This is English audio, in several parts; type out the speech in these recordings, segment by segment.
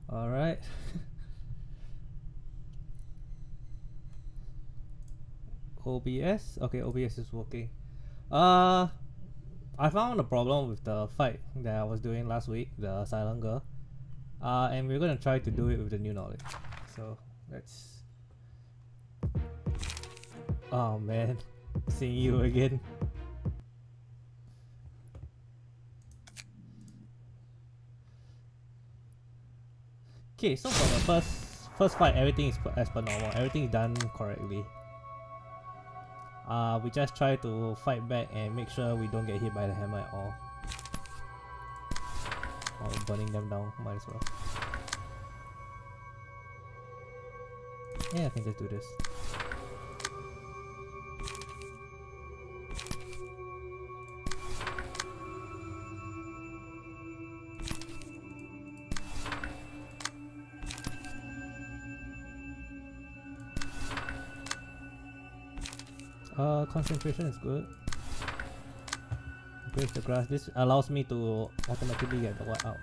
Alright. OBS? Okay, OBS is working. I found a problem with the fight that I was doing last week, the silent girl. And we're gonna try to do it with the new knowledge. So, let's... Oh man, seeing you again. Okay, so for the first fight, everything is as per normal. Everything is done correctly. We just try to fight back and make sure we don't get hit by the hammer at all. Or burning them down, might as well. Yeah, I can just do this. Concentration is good. Break the grass. This allows me to automatically get the white out.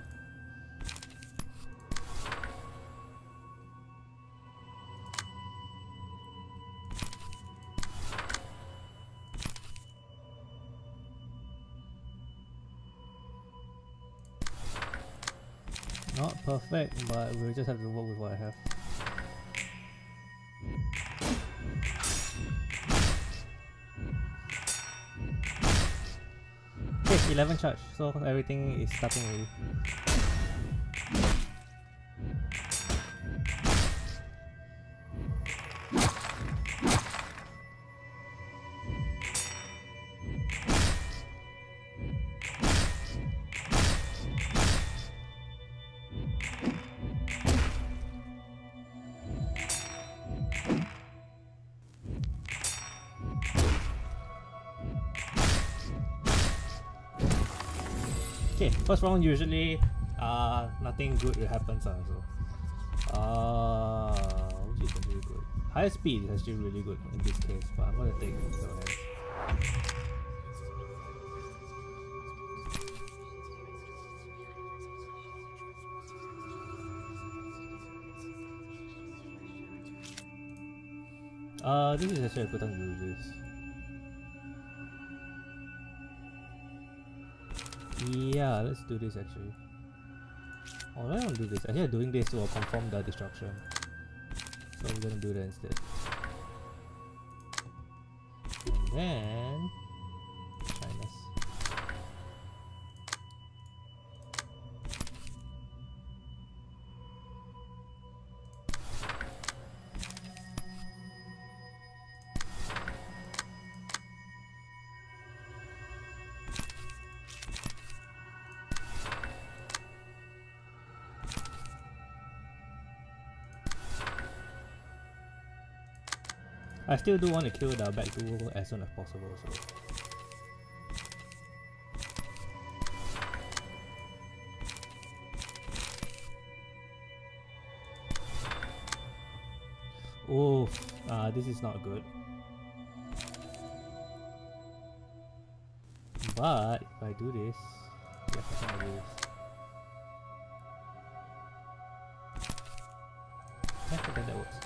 Not perfect, but we'll just have to work with what I have. Okay, 11 charge, so everything is starting already. Okay, first round usually nothing good happens so which is really good. High speed is actually really good in this case, but I'm gonna take it. Go ahead. This is actually a good time to do this. Yeah, let's do this actually. Oh, I don't do this. Actually, doing this will confirm the destruction. So we're gonna do that instead. And then... shyness. I still do want to kill the back duo as soon as possible, so... Oof, this is not good. But if I do this, yes, I can do this. Yeah, I think that works.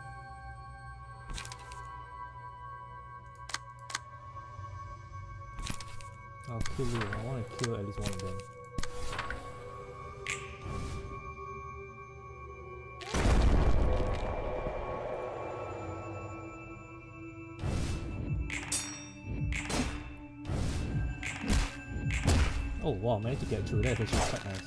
I'll kill you. I want to kill at least one of them. Oh wow, I managed to get through. That's actually quite nice.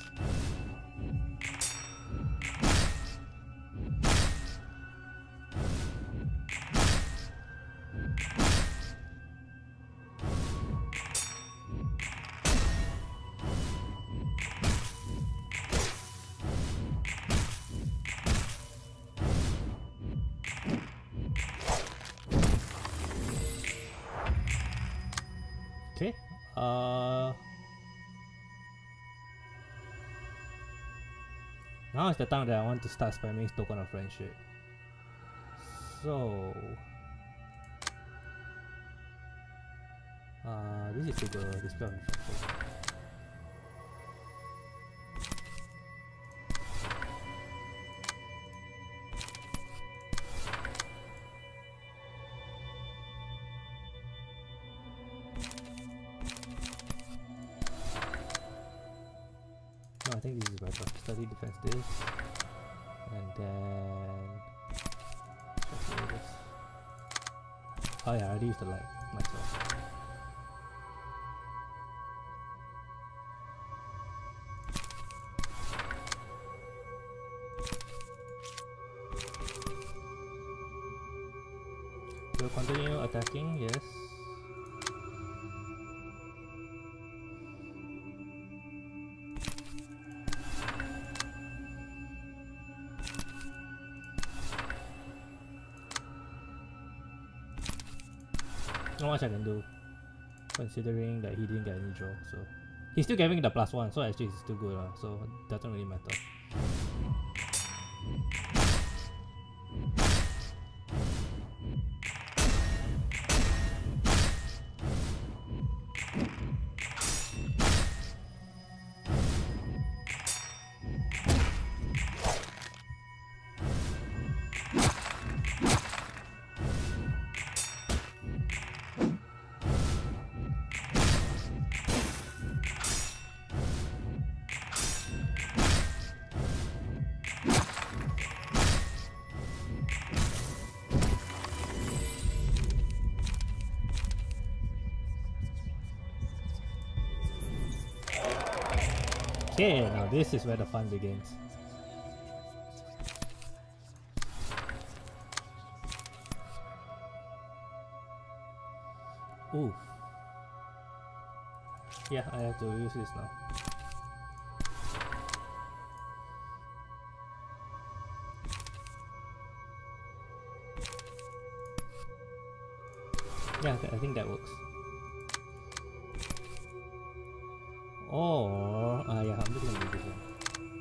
Okay, now is the time that I want to start spamming token of friendship. So, this is to the display of infection. think this is better. Study defense this. And then... this. Oh yeah, I already used the light. Might as well. We'll continue attacking, yes. Not much I can do, considering that he didn't get any draw, so he's still getting the +1, so actually it's still good, so it doesn't really matter. Okay, now this is where the fun begins. Ooh. Yeah, I have to use this now. Yeah, I think that works. Or, yeah, I'm just gonna do this one.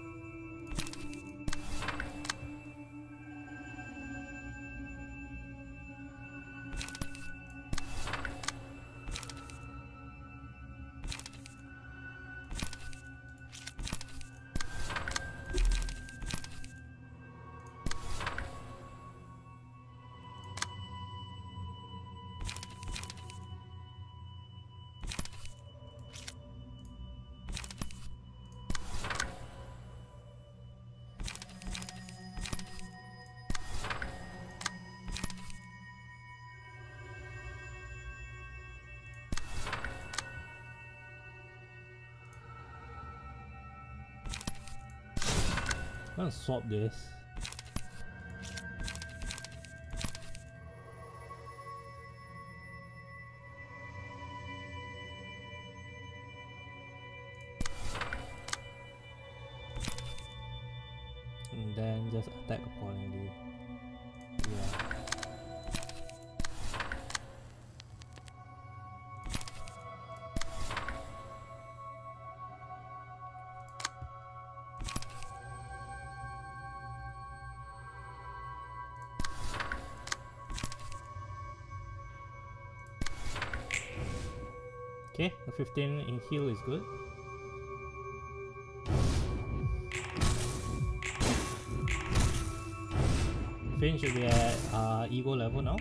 I'm gonna swap this. And then just attack accordingly. Yeah. Okay, a 15 in heal is good. Finn should be at ego level now.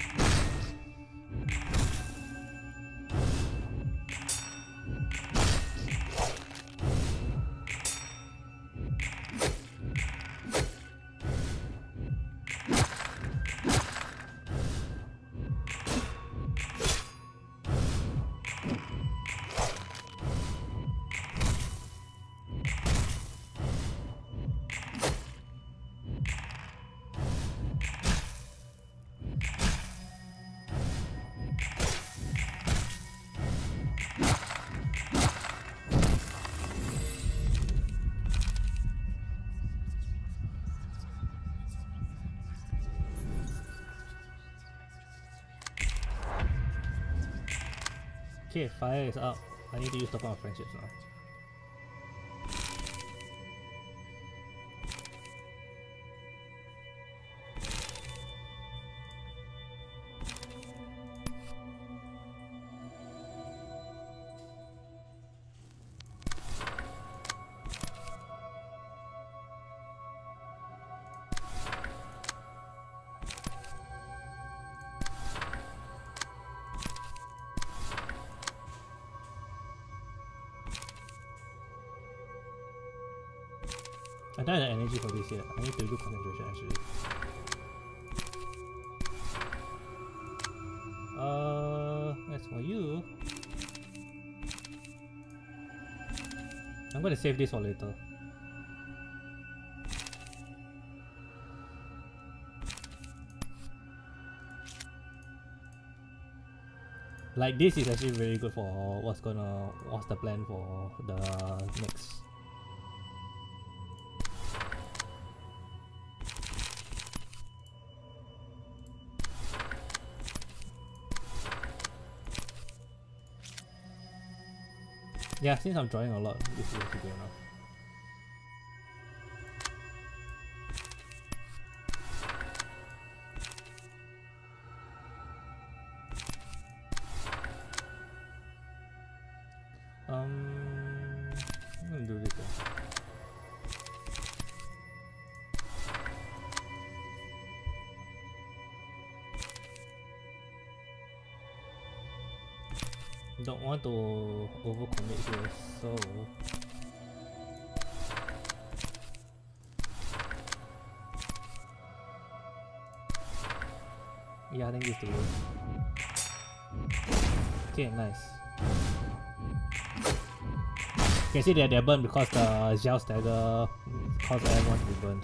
Okay, fire is up. I need to use token of friendships now. I don't have the energy for this yet. I need to do concentration actually. As for you, I'm gonna save this for later. Like this is actually very good for what's the plan for the next. Yeah, since I'm drawing a lot, this is actually good enough. I'm gonna do this then. Don't want to overcommit here, so yeah, I think this will work. Okay, nice. You can see that they're burned because the gel stagger caused everyone to be burned.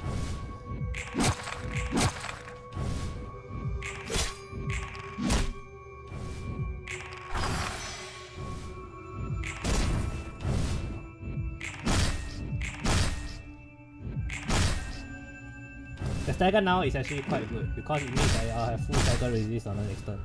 The stagger now is actually quite good because it means that I'll have full stagger resist on the next turn.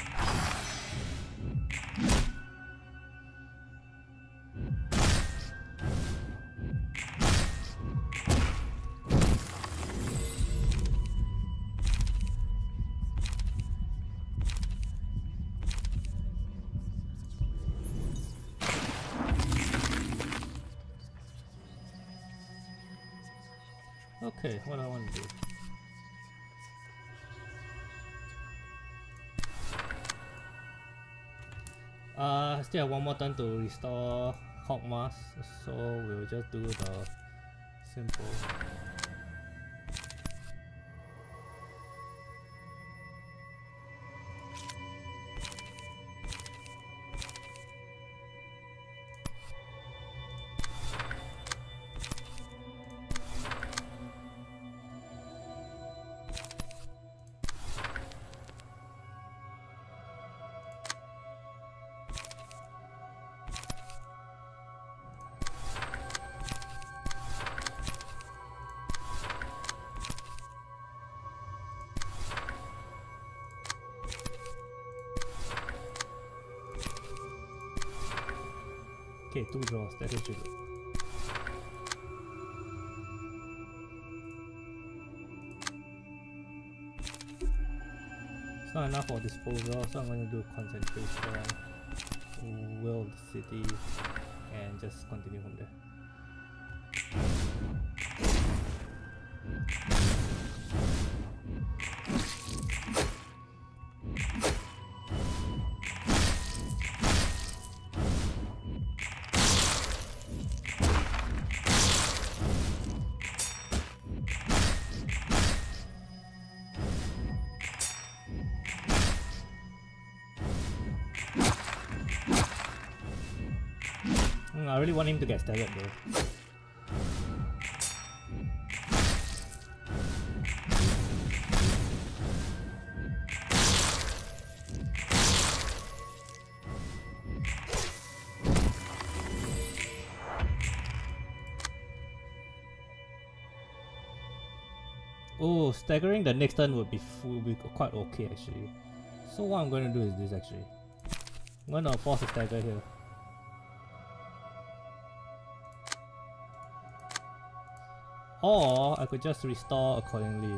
Okay, what do I want to do? I still have one more turn to restore Hawk Mask, so we'll just do the simple. Okay, 2 draws, that is good. It's not enough for disposal, so I'm going to do concentration, will the city, and just continue from there. I really want him to get staggered though. Oh, staggering the next turn would be quite okay actually. So what I'm going to do is this actually. I'm going to force a stagger here. Or I could just restore accordingly.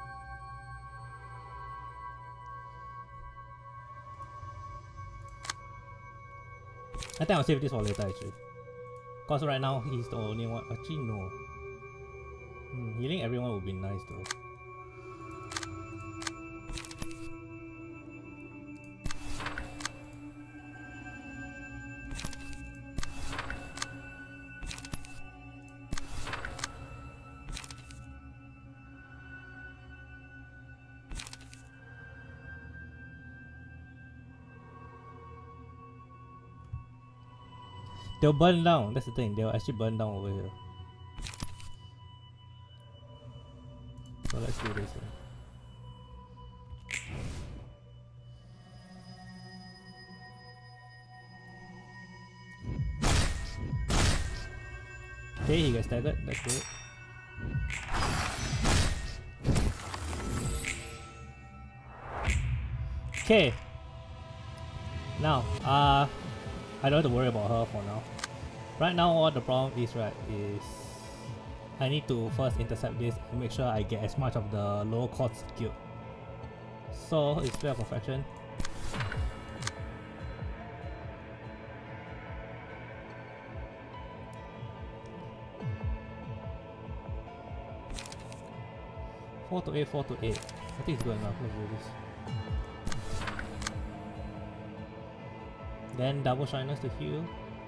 I think I'll save this for later actually. Because right now he's the only one. Actually no. Healing everyone would be nice though. They'll burn down. That's the thing. They'll actually burn down over here. So let's do this one. Okay, he gets staggered. That's good. Okay. Now, I don't have to worry about her for now. Right now, what the problem is, right, is I need to first intercept this and make sure I get as much of the lower chords secured. So, it's fair perfection. Four to eight, 4 to 8. I think it's good enough. Let's do this. Then double shiners to heal.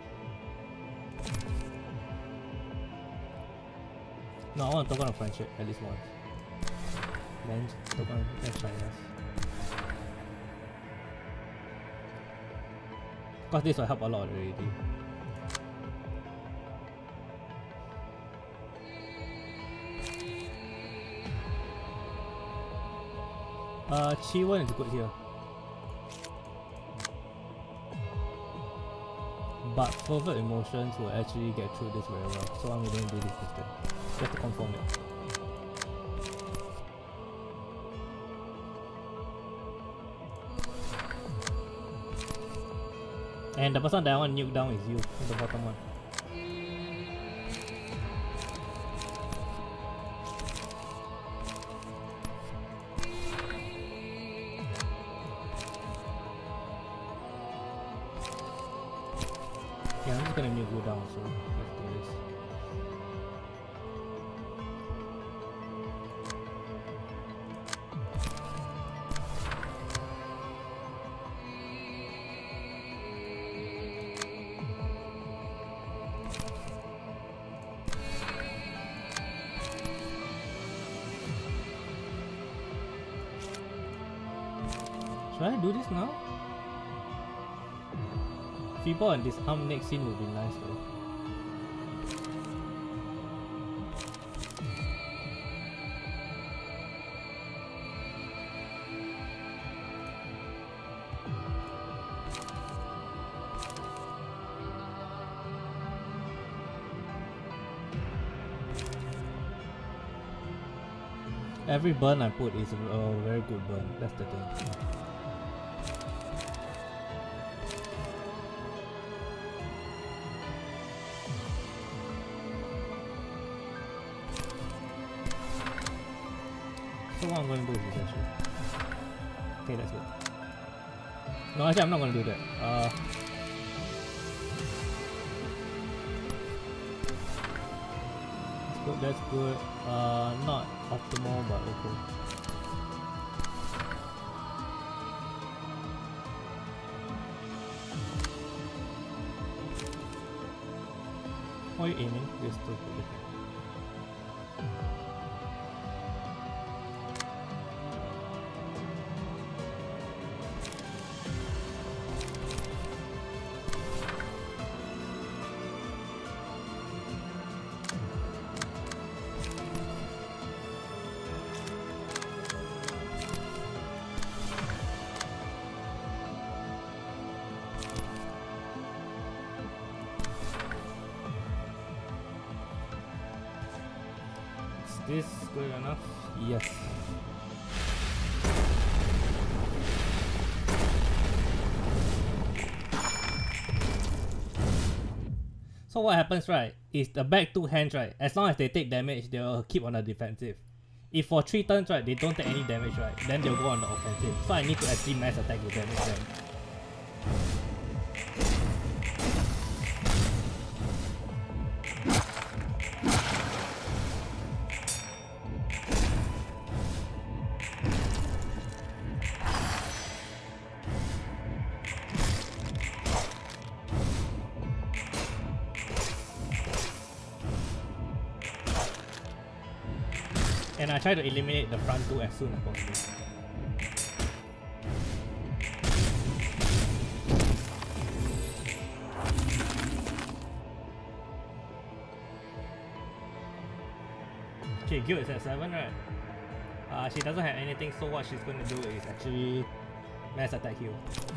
No, I want to token of friendship at least once. Then token of shiners. Because this will help a lot already. Chi1 is good here. But fervent emotions will actually get through this very well. So I'm going to do this instead. Just to confirm it. And the person that I want to nuke down is you, the bottom one. Yeah, I'm just gonna nuke you down, so let's do this. Should I do this now? People and this arm next scene would be nice though. Every burn I put is a very good burn, that's the thing. So what I'm going to do is this actually. Okay, that's good. No, actually I'm not going to do that. That's good, that's good. Not optimal, but okay. What are you aiming? This is totally different. Is this good enough? Yes. So what happens, right, is the back two hands, right, as long as they take damage, they'll keep on the defensive. If for 3 turns, right, they don't take any damage, right, then they'll go on the offensive. So I need to actually mass attack to damage them. And I try to eliminate the front two as soon as possible. Okay, guild is at 7, right? She doesn't have anything, so what she's going to do is actually mass attack heal.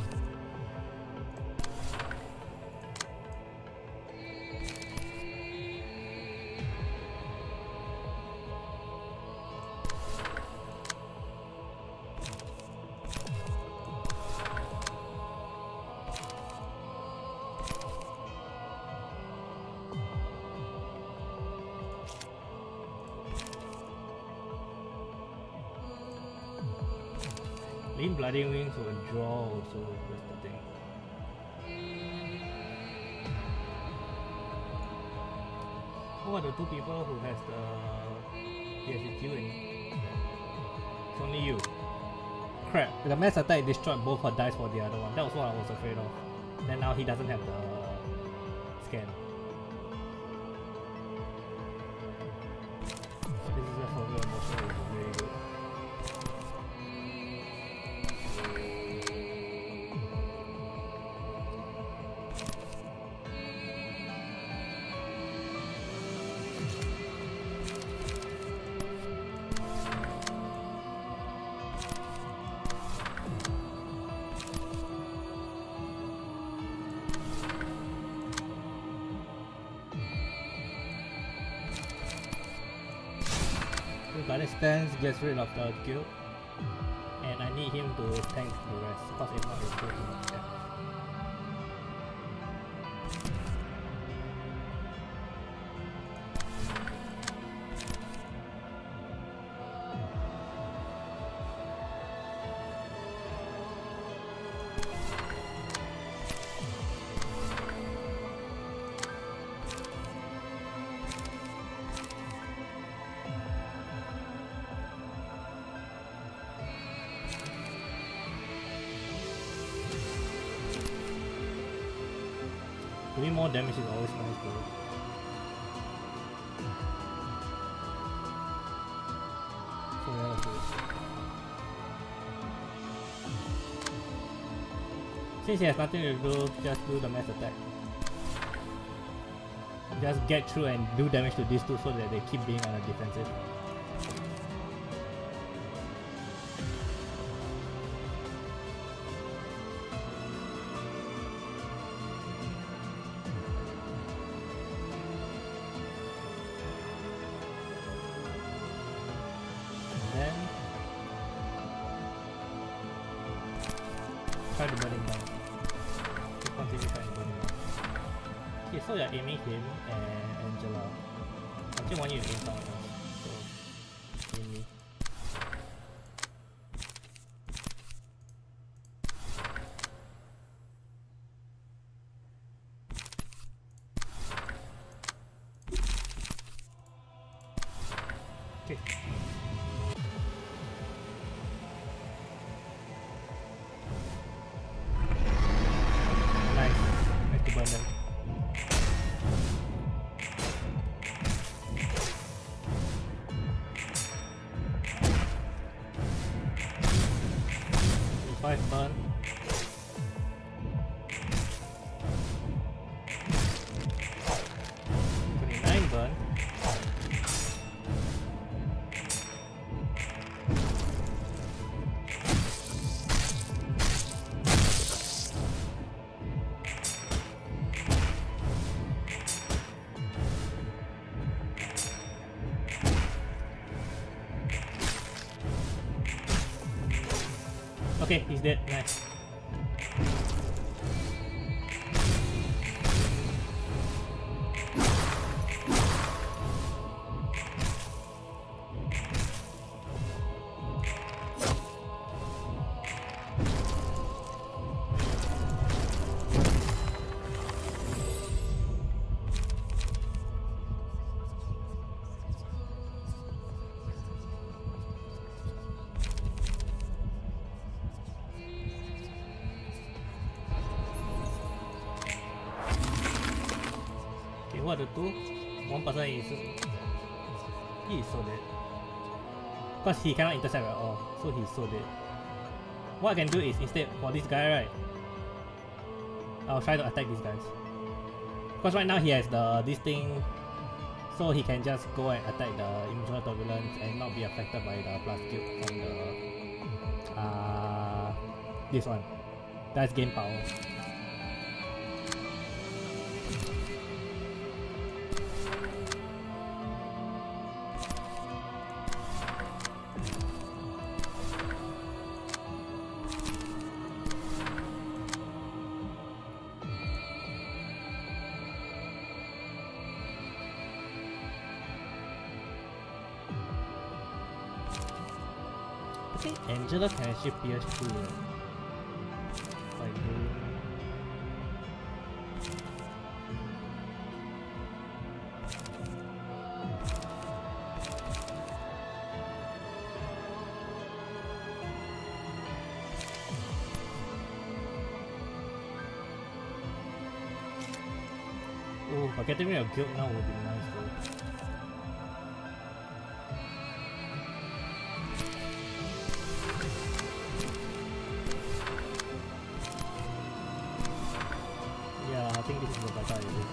Lean Bloody Wings will draw also, that's the thing. Who are the two people who has the... Yes, it's you and... It's only you. Crap, the mass attack destroyed both her dice for the other one. That was what I was afraid of. Then now he doesn't have the scan. This is a for real emotion, it's very good. Garden Stance gets rid of the guild, and I need him to tank the rest, because if not it's too much damage. Doing more damage is always nice though. So that was good. Since he has nothing to do, just do the mass attack. Just get through and do damage to these two so that they keep being on the defensive. Try to burn him down. Continue trying to burn him down. Okay, so you're aiming him and Angela. I just want you to aim someone else. So, aim me. Okay. Burn them. Five burn. Burn. Okay, he's dead. Nice. What are the two? One person is... He is so dead. Because he cannot intercept at all, so he's so dead. What I can do is, instead, for this guy, right, I'll try to attack these guys. Because right now he has this thing, so so he can just go and attack the emotional turbulence and not be affected by the plus cube from the this one. That's gain power. I think Angela can actually pierce through it. If I do. Oh, but getting rid of guilt now would be nice though. Yeah, I think this is the better idea.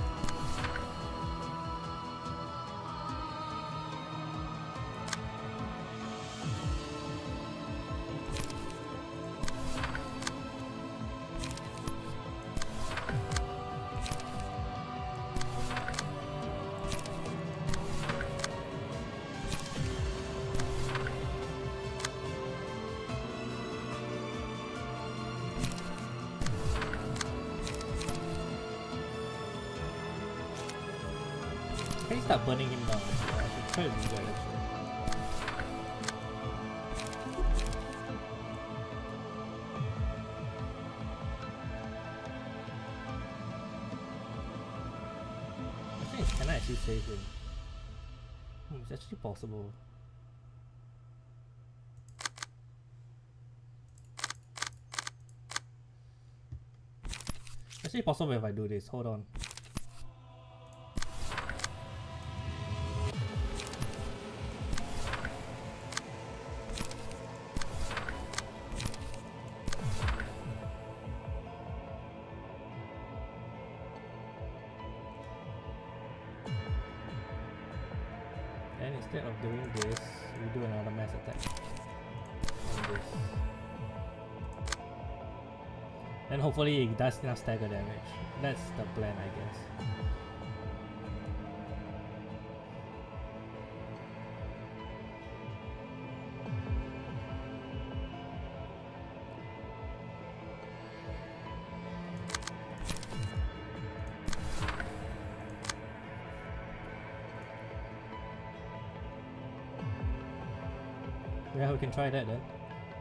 Can you start burning him down? I should try to do that actually. Can I actually save him? It's actually possible. It's actually possible if I do this. Hold on. And instead of doing this, we do another mass attack on this. And hopefully it does enough stagger damage. That's the plan, I guess. Yeah, we can try that then.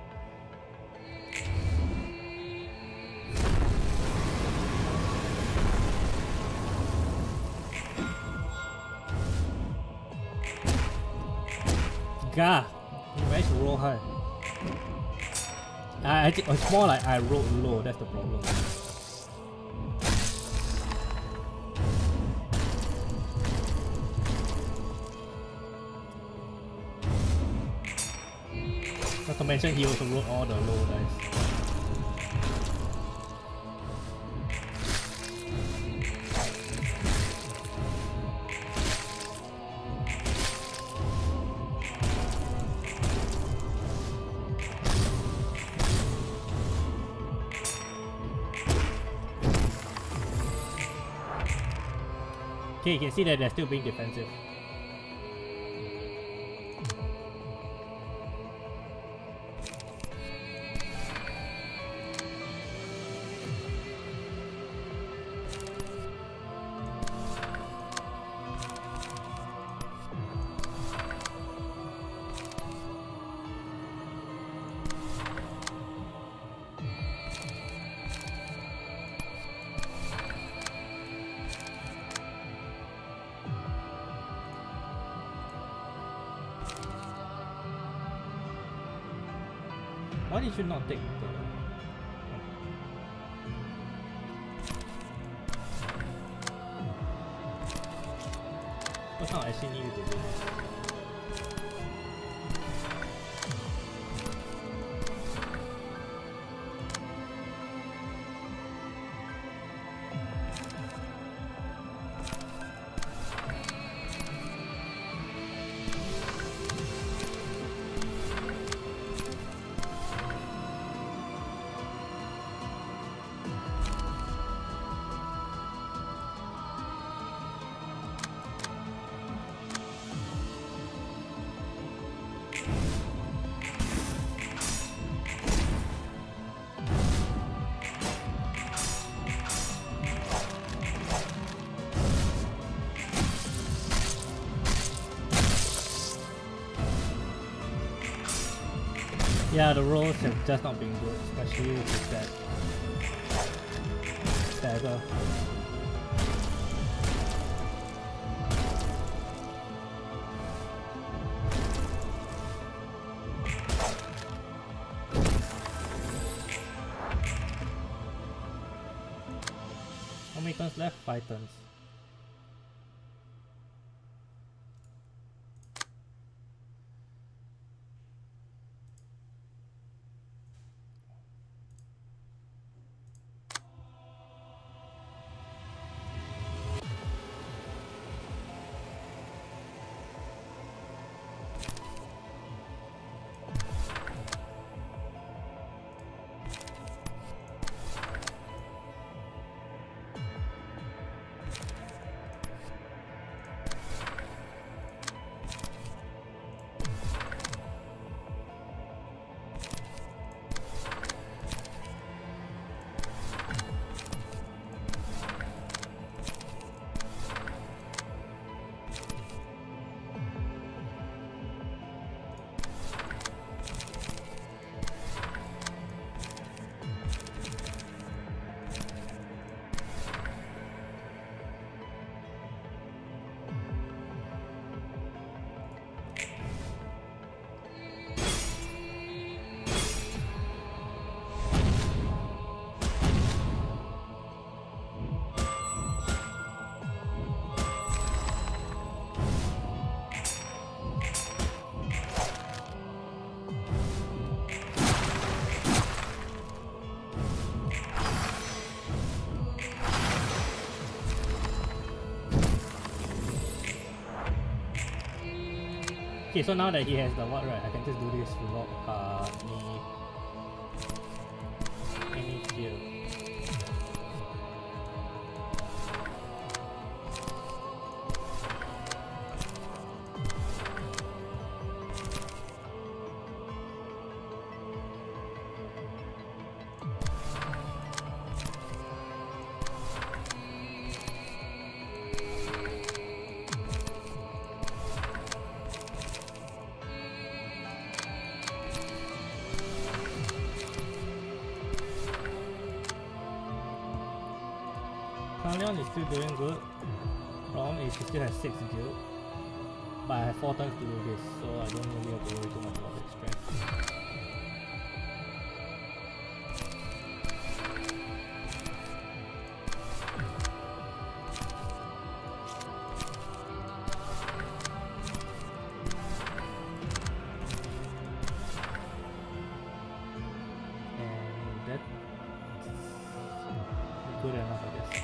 Gah! He managed to roll high. I think it's more like I rolled low, that's the problem. Not to mention he also rolled all the low dice. Okay, you can see that they're still being defensive. Why did you not take the... What's not actually need you to do this? Yeah, the rolls have just not been good, especially with that stagger. How many turns left? 5 turns. Okay, so now that he has the what, right, I can just do this without any fear. Leon is still doing good. Problem is he still has 6 guild. But I have 4 turns to do this, so I don't really have to worry too much about his strength. And that's good enough, I guess.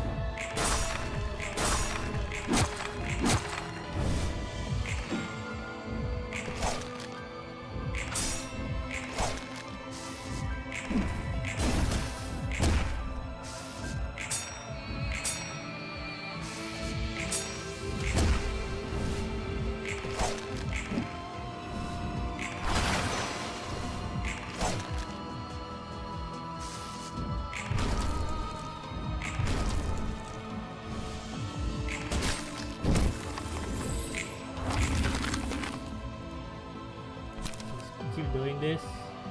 Doing this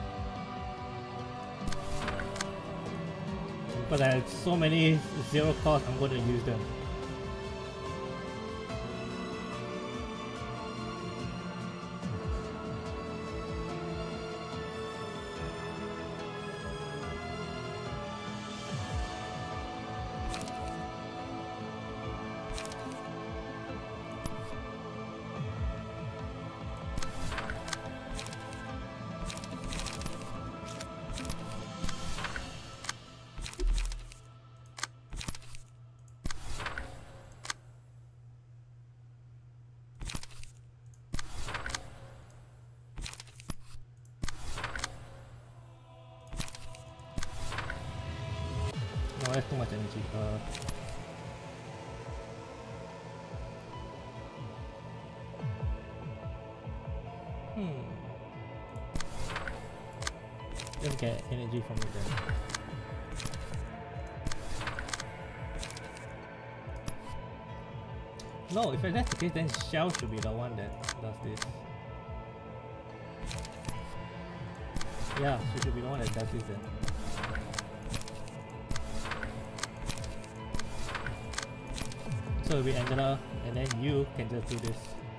because I have so many 0 cost, I'm going to use them. No, that's too much energy. Just get energy from it then. No, if that's the case, then Shell should be the one that does this. Yeah, she should be the one that does this then. So it'll be Angela, and then you can just do this.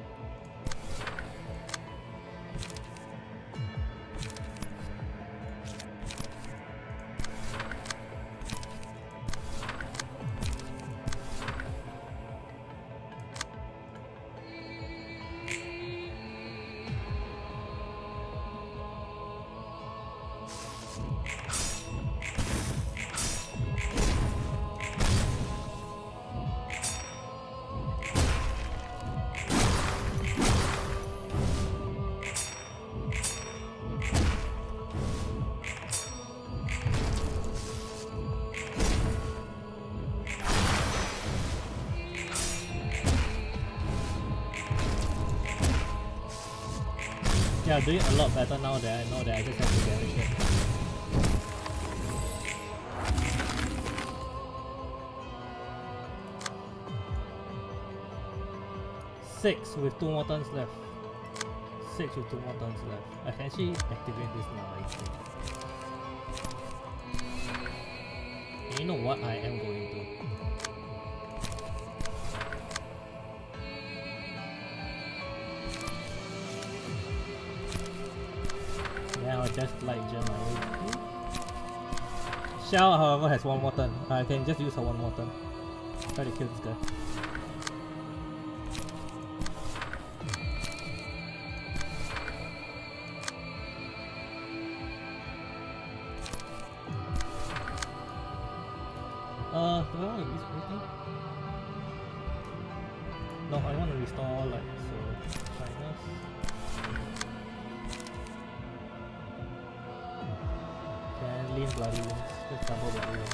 Yeah, I'm doing a lot better now that I know that I just have to damage it. Six with 2 more turns left. 6 with 2 more turns left. I can actually activate this now, I think. And you know what I am going to? I'll just like jam my way. Shell, however, has 1 more turn. I can just use her 1 more turn. Try to kill this guy. Do I want to use anything? No, I want to restore like so. Shyness. Bloody wings, just double bloody wings.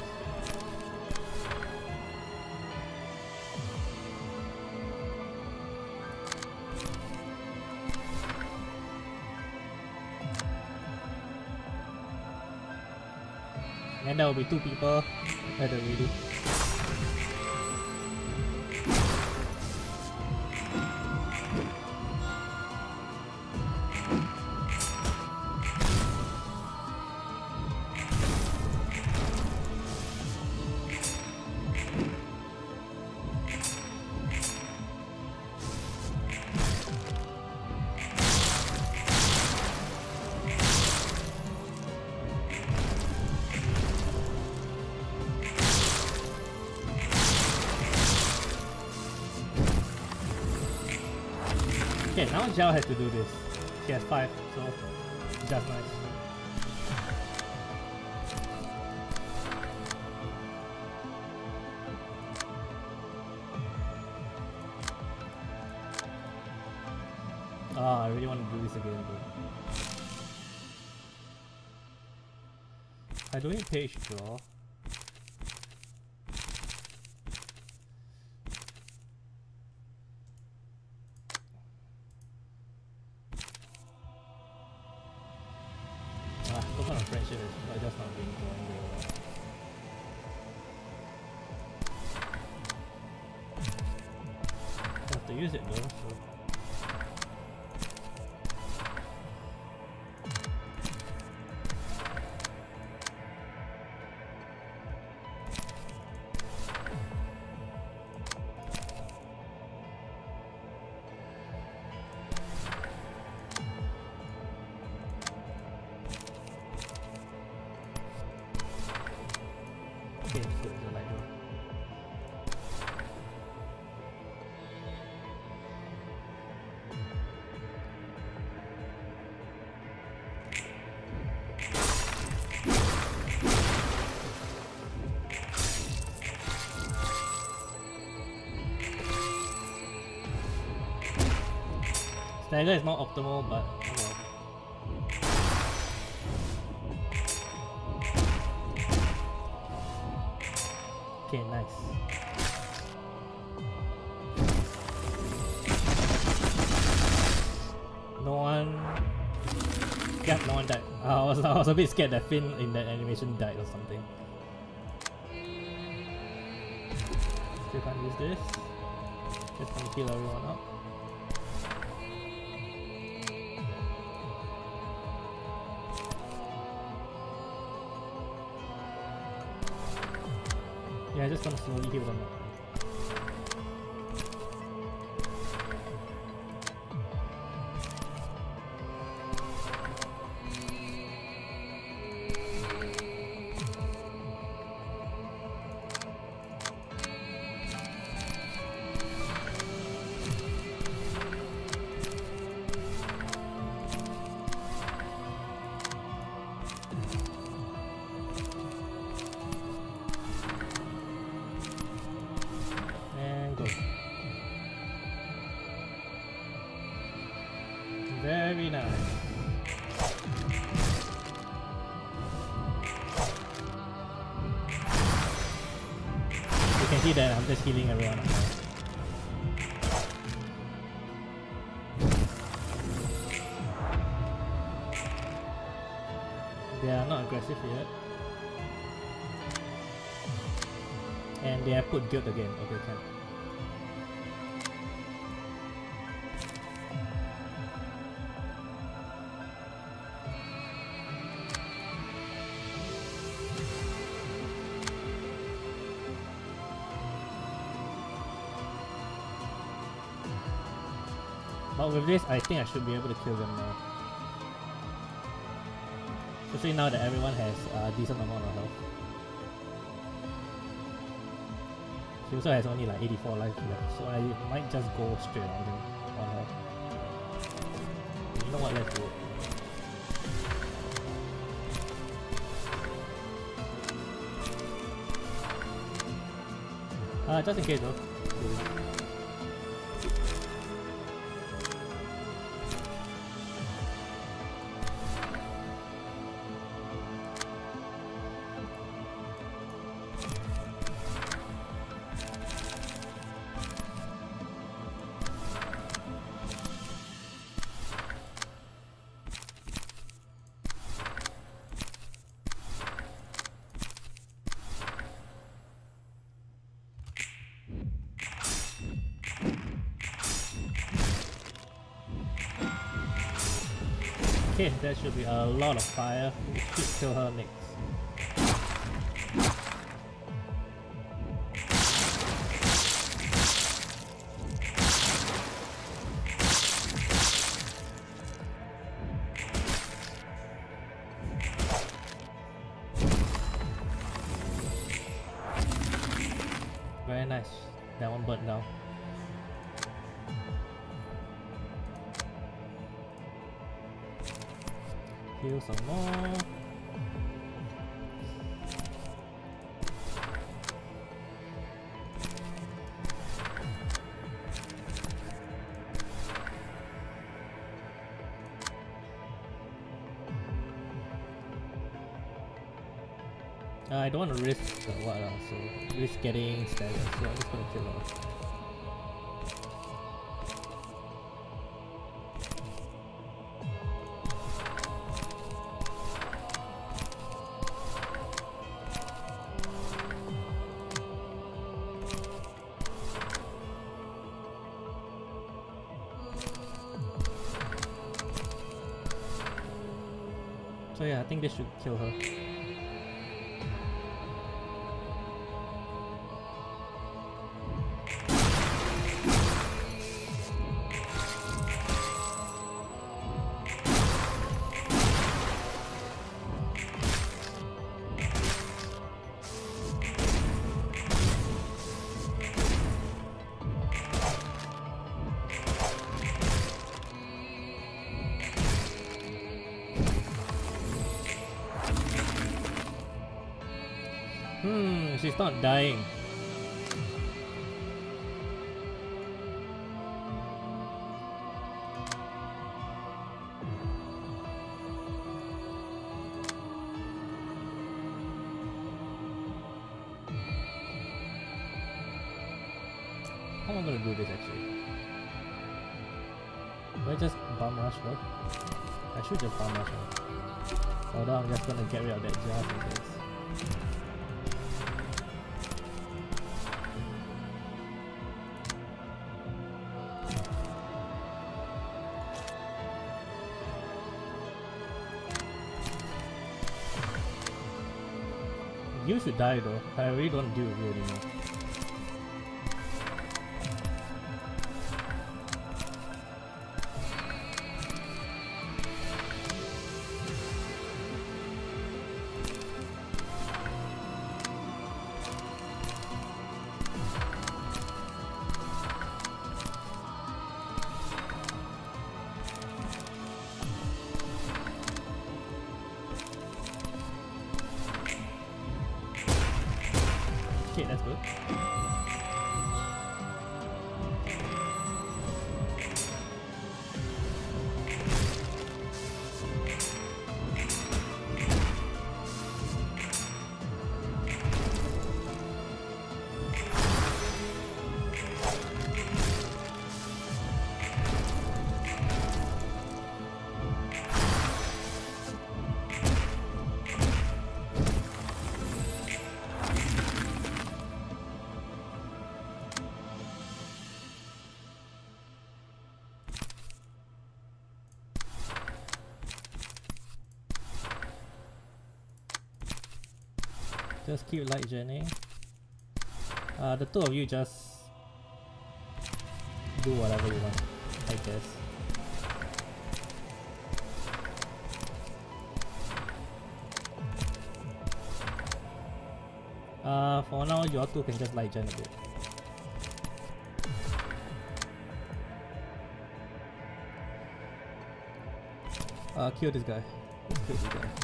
And there will be 2 people at the ready. Okay, now Zhao has to do this. She has 5, so just nice. Ah, I really want to do this again, bro. I don't need page draw. Friendship is just not being going very well. I have to use it though, so. Stagger is not optimal, but oh well. Okay, nice. No one. Yeah, no one died. I was a bit scared that Finn in that animation died or something. Still can't use this. Just gonna kill everyone up. Yeah, just gonna slowly heal them up. Very nice. You can see that I'm just healing everyone. They are not aggressive yet. And they have put guilt again. Okay, can. But with this, I think I should be able to kill them now. Especially now that everyone has a decent amount of health. She also has only like 84 life left, so I might just go straight on him on her. You know what, let's do it. Just in case though. Okay, that should be a lot of fire. We should kill her next. Very nice. That one burnt down. Heal some more. I don't want to risk so risk getting staggered, so I'm just gonna kill her. So yeah, I think this should kill her. She's not dying. How am I gonna do this actually? Do I just bomb rush her? I should just bomb rush her. Although I'm just gonna get rid of that just in case. You should die though. I really don't deal with you anymore. Okay, that's good. Just keep light journey. The two of you just do whatever you want, I guess. For now, you all two can just light journey a bit. Kill this guy. Let's kill this guy.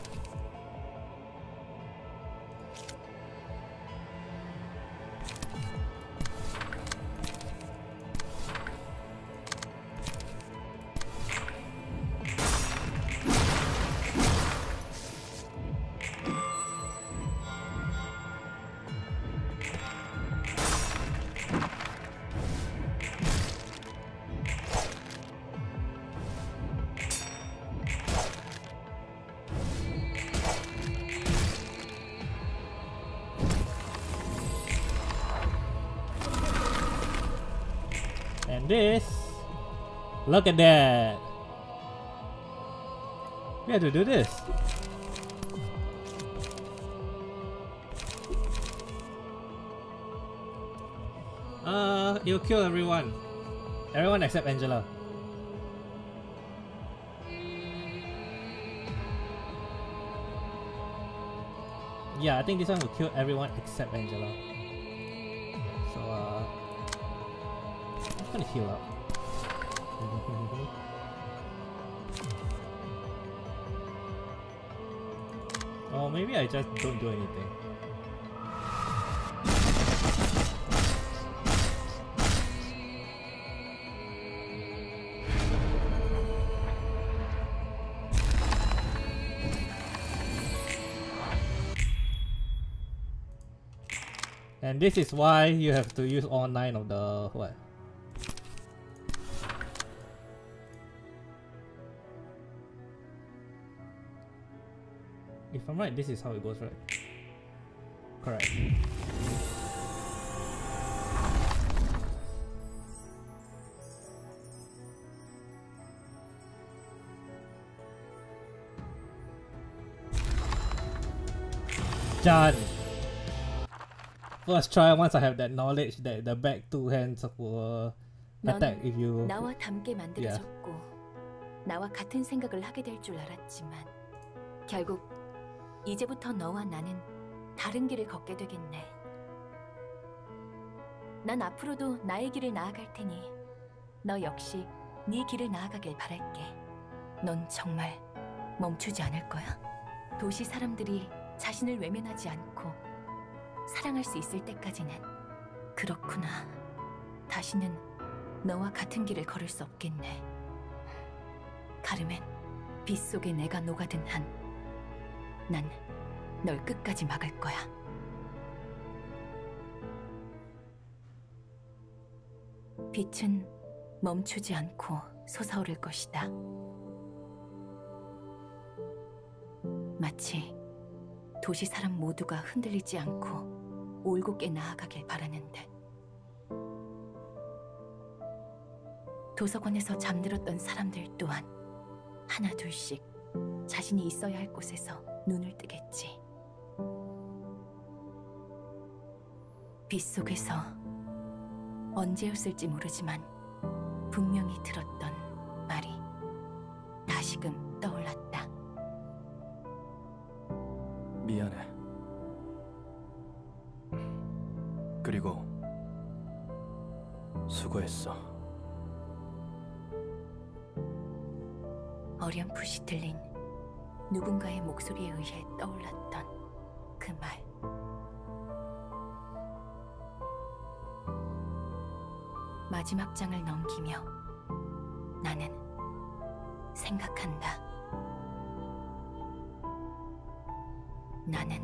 And this, look at that. We have to do this. It'll kill everyone. Everyone except Angela. Yeah, I think this one will kill everyone except Angela. So I'm gonna heal up. Or maybe I just don't do anything. And this is why you have to use all 9 of the what? If I'm right, this is how it goes, right? Correct. Done. First try, once I have that knowledge that the back 2 hands will attack if you... 나와 닮게 만들어줬고 나와 같은 생각을 하게 될 줄 알았지만 결국 이제부터 너와 나는 다른 길을 걷게 되겠네. 난 앞으로도 나의 길을 나아갈 테니 너 역시 네 길을 나아가길 바랄게. 넌 정말 멈추지 않을 거야? 도시 사람들이 자신을 외면하지 않고 사랑할 수 있을 때까지는. 그렇구나. 다시는 너와 같은 길을 걸을 수 없겠네. 카르멘, 빛 속에 내가 녹아든 한 난 널 끝까지 막을 거야. 빛은 멈추지 않고 솟아오를 것이다. 마치 도시 사람 모두가 흔들리지 않고 올곧게 나아가길 바라는 듯. 도서관에서 잠들었던 사람들 또한 하나 둘씩 자신이 있어야 할 곳에서 눈을 뜨겠지. 빗속에서 언제였을지 모르지만 분명히 들었던 말이 다시금 떠올랐다. 미안해. 그리고 수고했어. 어렴풋이 들린 누군가의 목소리에 의해 떠올랐던 그 말. 마지막 장을 넘기며 나는 생각한다. 나는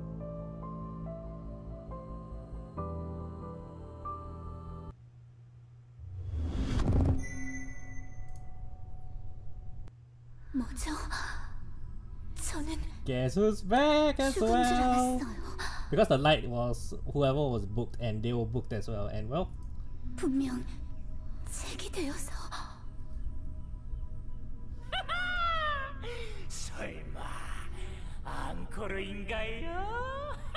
뭐죠? 저는 Guess who's back as 죽은 줄 well? 알았어요. Because the light was whoever was booked and they were booked as well. And well, 분명 책이 되어서. 설마 앙코르인가요?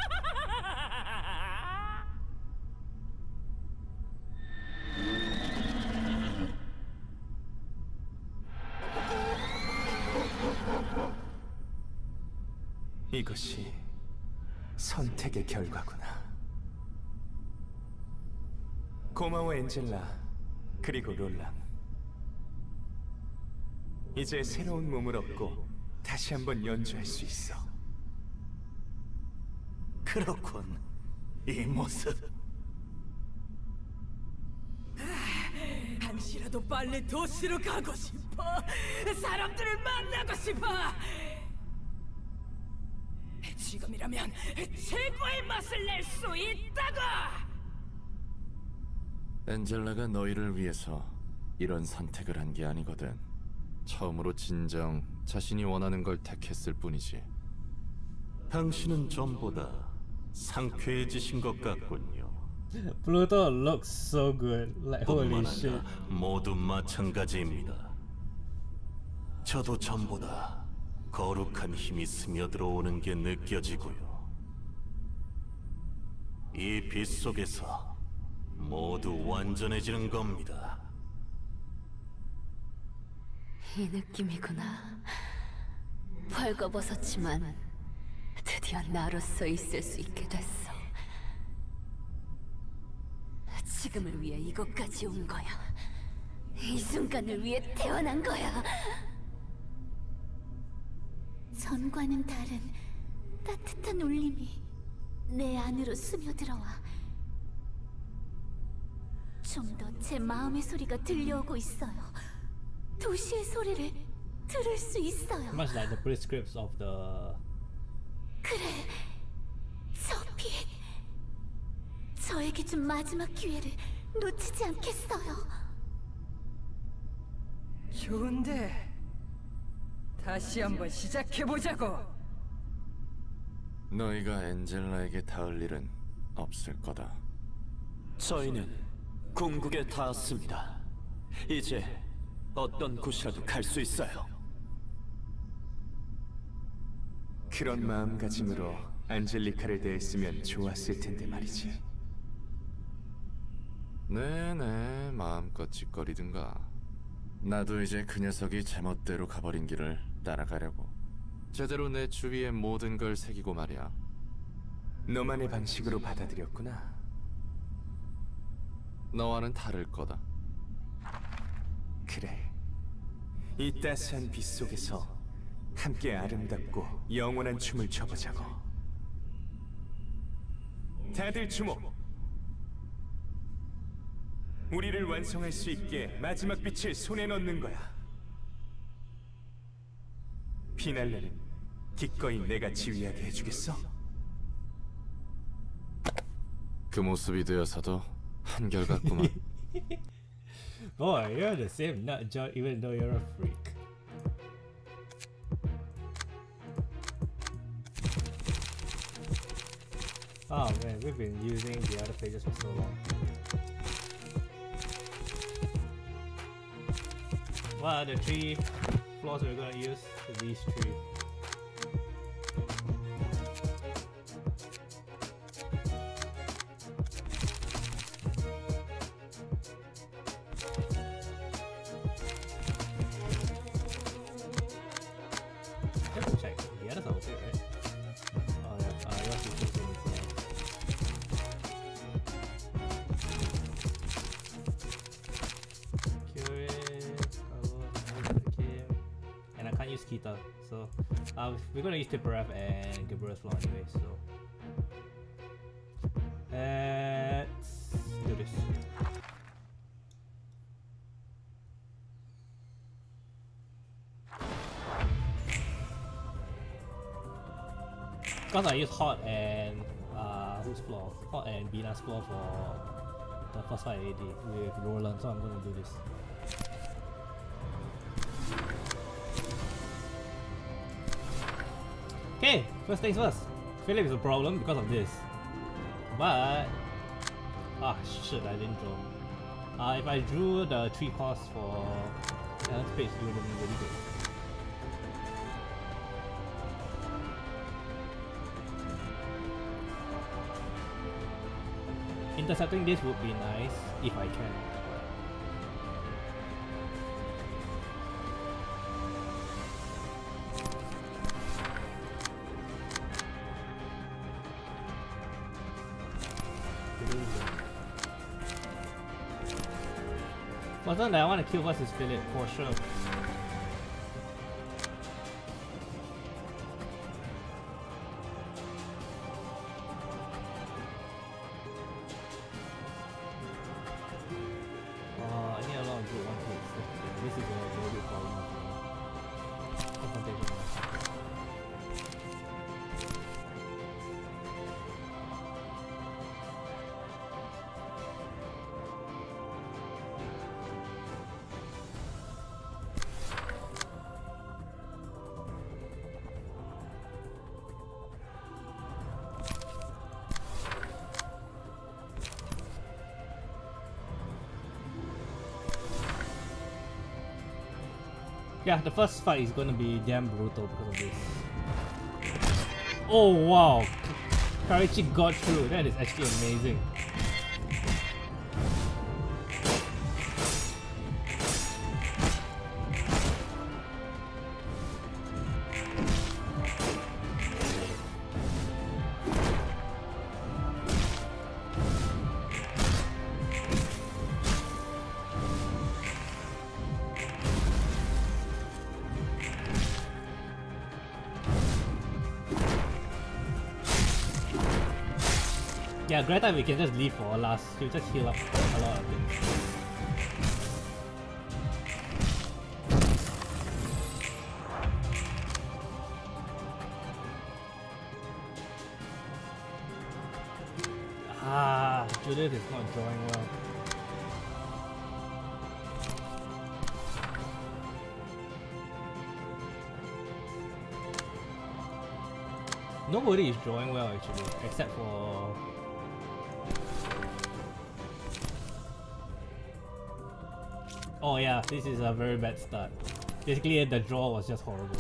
이것이 선택의 결과구나. 고마워 엔젤라, 그리고 롤랑. 이제 새로운 몸을 얻고 다시 한번 연주할 수 있어. 그렇군. 이 모습. 한시라도 빨리 도시로 가고 싶어. 사람들을 만나고 싶어. 지금이라면 최고의 맛을 낼 수 있다고. 엔젤라가 너희를 위해서 이런 선택을 한 게 아니거든. 처음으로 진정 자신이 원하는 걸 택했을 뿐이지. 당신은 전보다 상쾌해지신 것 같군요. Pluto looks so good. Like holy 뿐만 shit. 아니라 모두 마찬가지입니다. 저도 전보다 거룩한 힘이 스며들어오는 게 느껴지고요. 이 빛 속에서 모두 완전해지는 겁니다. 이 느낌이구나. 벌거벗었지만 드디어 나로서 있을 수 있게 됐어. 지금을 위해 이곳까지 온 거야. 이 순간을 위해 태어난 거야. 전과는 다른 따뜻한 울림이 내 안으로 스며들어와 좀 더 제 마음의 소리가 들려오고 있어요. 도시의 소리를 들을 수 있어요. Much like the prescripts of the. 그래, 저 빛. 저에게 준 마지막 기회를 놓치지 않겠어요. 좋은데 다시 한번 시작해보자고. 너희가 엔젤라에게 닿을 일은 없을 거다. 저희는 궁극에 닿았습니다. 이제 어떤 곳이라도 갈 수 있어요. 그런 마음가짐으로 안젤리카를 대했으면 좋았을 텐데 말이지. 네네, 마음껏 짓거리든가. 나도 이제 그 녀석이 제멋대로 가버린 길을 따라가려고. 제대로 내 주위에 모든 걸 새기고 말이야. 너만의 방식으로 받아들였구나. 너와는 다를 거다. 그래. 이 따스한 빛 속에서 함께 아름답고 영원한 춤을 춰보자고. 다들 주목. 우리를 완성할 수 있게 마지막 빛을 손에 넣는 거야. 피날레는 기꺼이 내가 지휘하게 해주겠어? 그 모습이 되어서도 한결같구만. Boy, you're the same nut job even though you're a freak. Oh man, we've been using the other pages for so long. What are the 3 floors we're gonna use? These 3. Mosquito. So we're gonna use Tipperef and Gabriel's Law anyway, so let's do this. Because I use Hot and whose floor? Hot and Bina's floor for the first fight AD with Roland, so I'm gonna do this. Okay, first things first. Philip is a problem because of this. But shit, I didn't draw. If I drew the 3 costs for Alan's page, it would have been really good. Intercepting this would be nice if I can. Person that I want to kill first is Philip, for sure. I need a lot of good one hits. This is a very big problem with me. Confrontation. Yeah, the first fight is gonna be damn brutal because of this. Oh wow! Karichi got through, that is actually amazing. Yeah, Greta we can just leave for last. She'll just heal up a lot of things. Judith is not drawing well. Nobody is drawing well actually, except for oh yeah, this is a very bad start. Basically the draw was just horrible.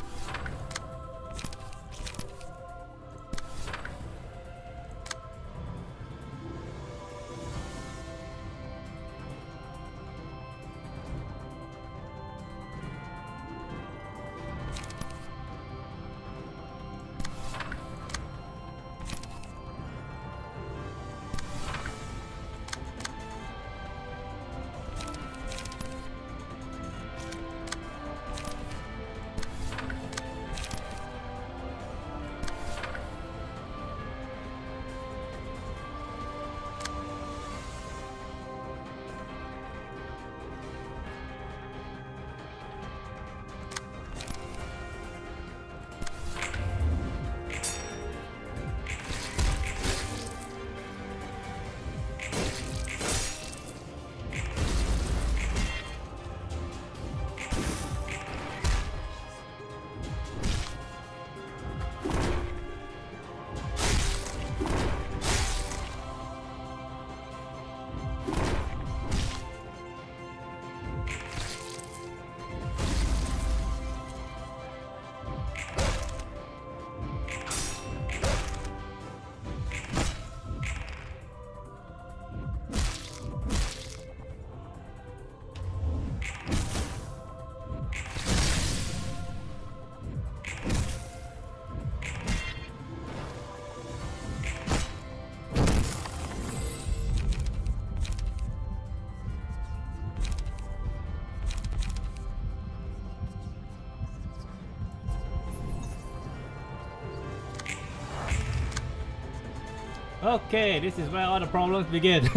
Okay, this is where all the problems begin.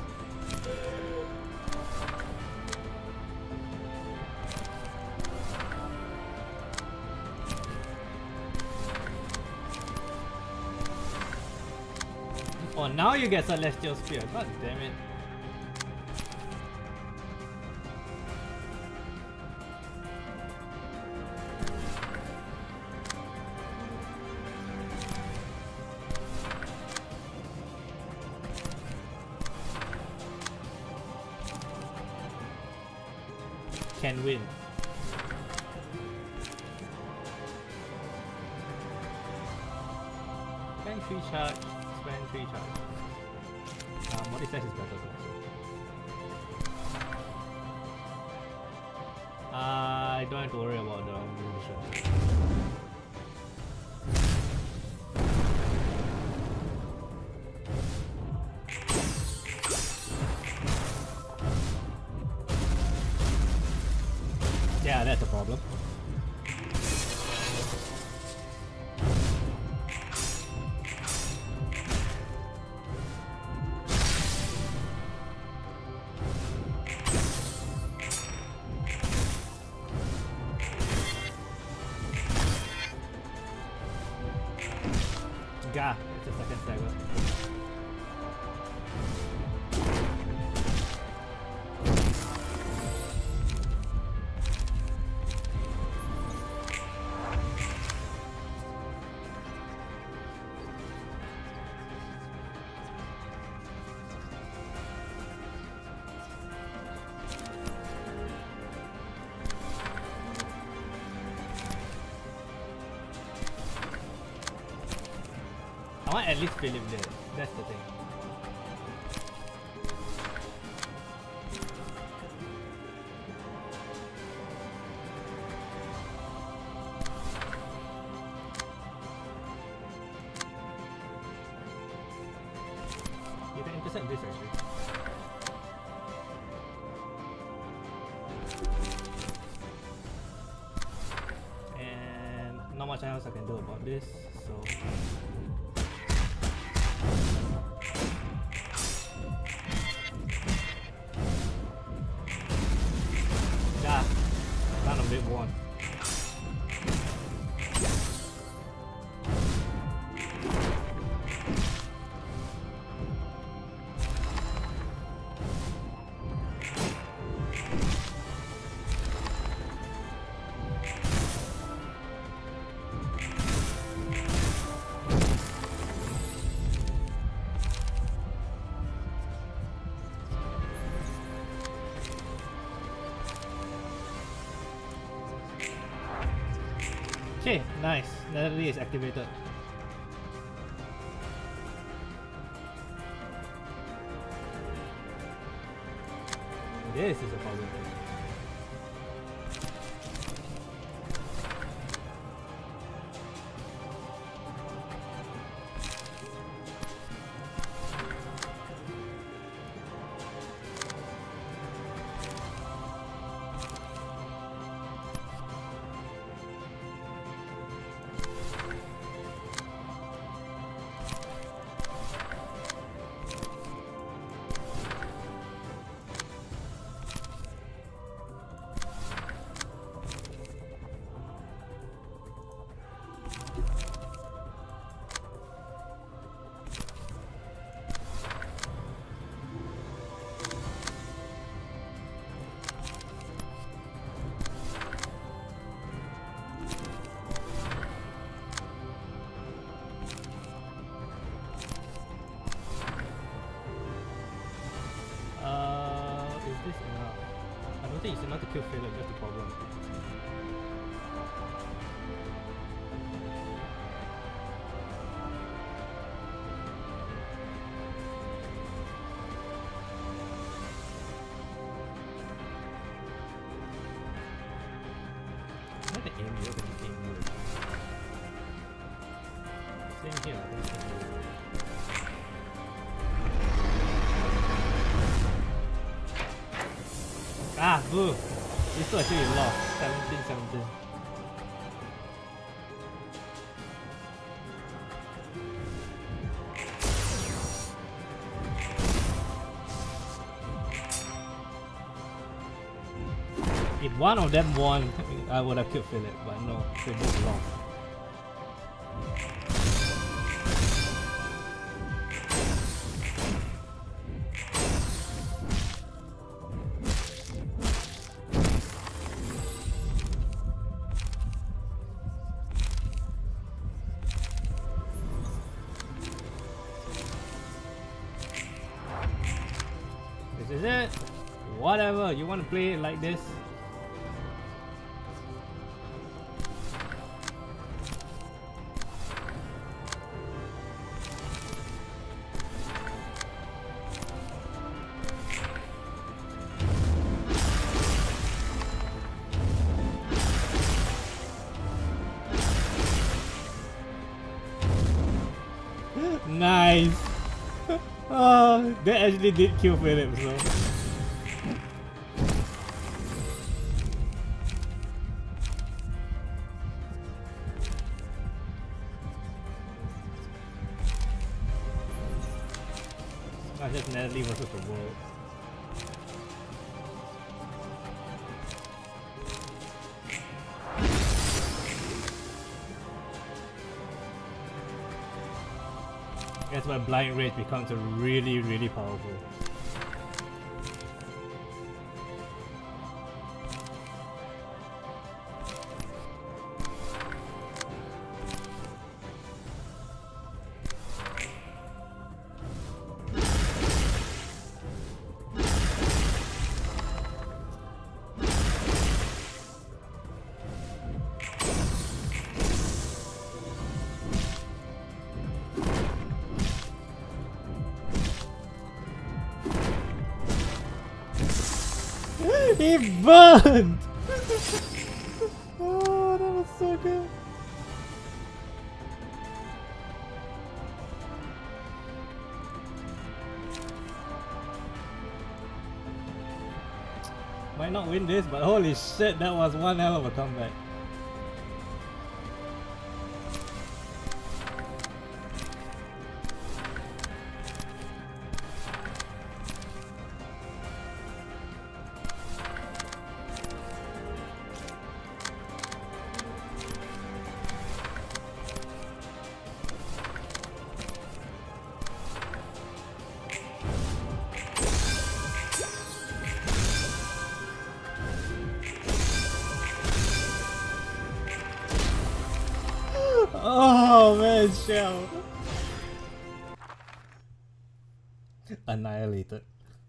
Oh, now you get Celestial Spear. God damn it. Can win. Spend 3 charge. Spend 3 charge. Multi-sex is better though. I don't have to worry about the munition. Yeah, that's a problem. Gah, it's a second stagger. I want at least Philip there. That's the thing. You can intercept this actually. And not much else I can do about this, so kind of big one. Okay, nice. Netherly is activated. This is a problem. Is this enough? I don't think it's enough to kill Philip, that's the problem. I can aim you, I can aim you. Same here, I think aim you. Ah, boo! This two actually lost. 17-17. If one of them won, I would have killed Philip, but no, they both lost. This is it. Whatever, you want to play it like this? Nice. Oh, they actually did kill Philip, so. I just Natalie versus the world. That's why Blind Rage becomes really, really powerful. He burned! Oh, that was so good. Might not win this, but holy shit, that was one hell of a comeback. Oh man, Shell. Annihilated.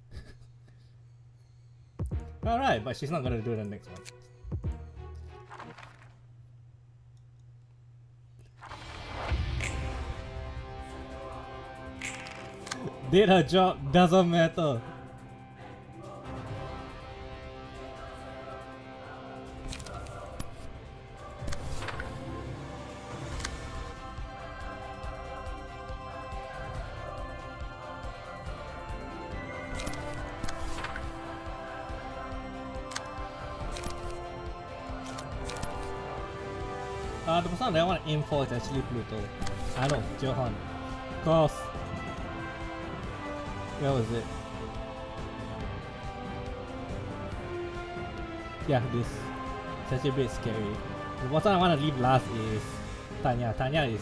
Alright, but she's not gonna do the next one. Did her job, doesn't matter. The person that I want to aim for is actually Pluto. I know, Johan. Cause where was it? Yeah, this. It's actually a bit scary. The person I want to leave last is Tanya. Tanya is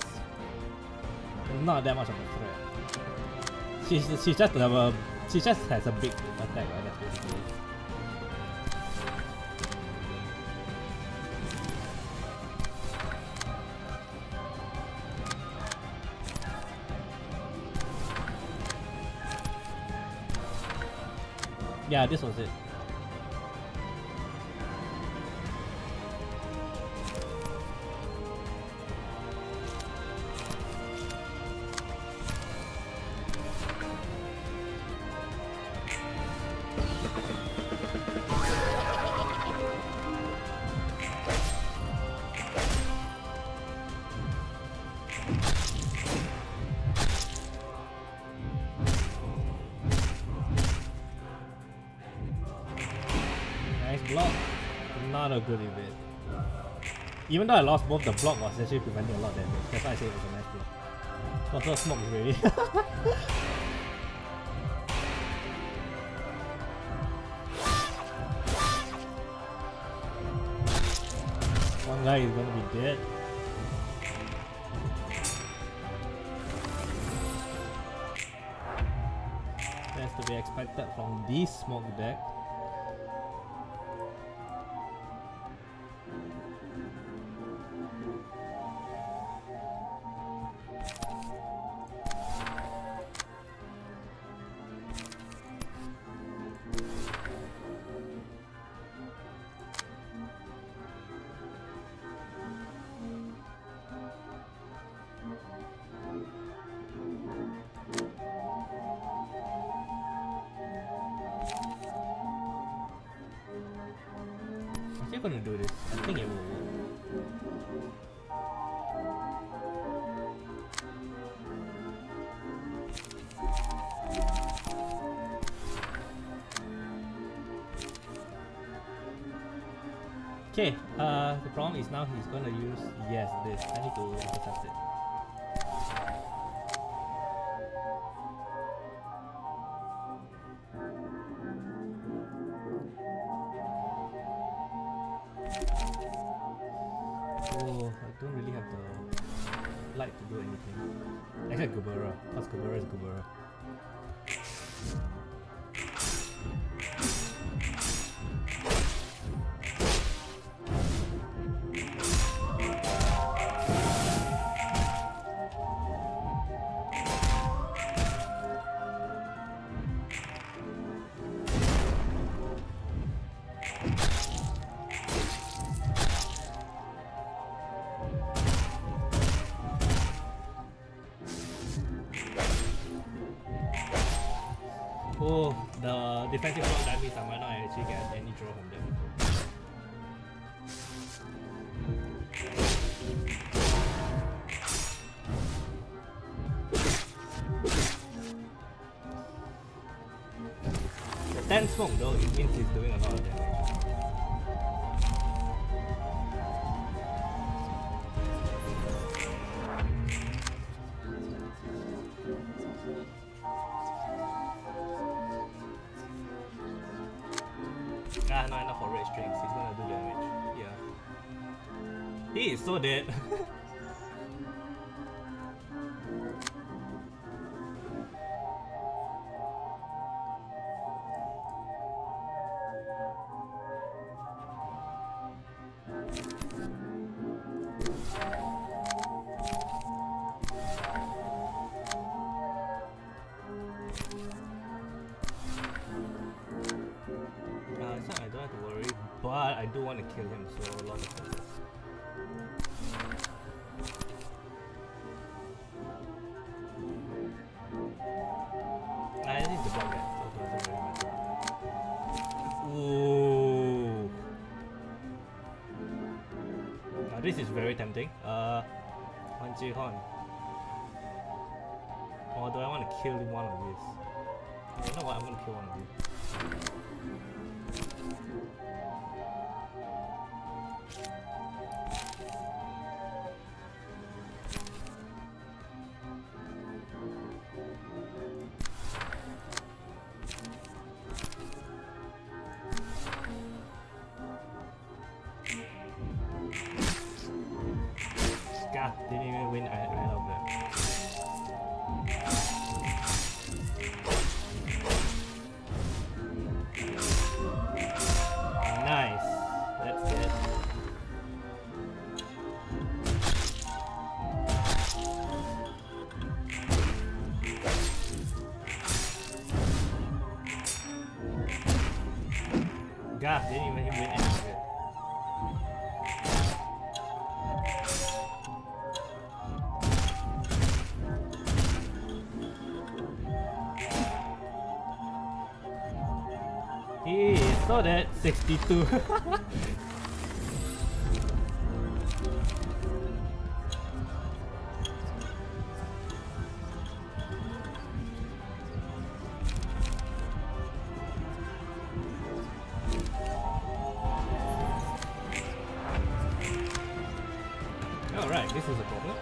not that much of a threat. She just has a big attack, right? That's basically it. Yeah, this was it. Block, not a good event. Even though I lost both, the block was actually preventing a lot of damage. That's why I say it was a nice block. Also, smoke is ready. guy is gonna be dead. That's to be expected from this smoke deck. I'm gonna do this. I think it will work. Okay, the problem is now he's gonna use, yes, this. I need to intercept it. Oh, I don't really have the light to do anything. Except Gubera, because Gubera is Gubera. Oh, the defensive block that means I might not actually get any draw from them. The 10 smoke though, it means he's doing a lot of damage. Ah, not enough for red strings. He's gonna do damage. Yeah. He is so dead. I don't have to worry, but I do want to kill him, so a lot of things. I think the block that, so it doesn't really matter. Ooh. Now this is very tempting. Wan Ji-hon. Or do I want to kill one of these? You know what, I'm gonna kill one of these. God, didn't even win. I ran out of that. Nice. That's it. God, didn't even win any of it. He saw that 62. Alright, this is a problem.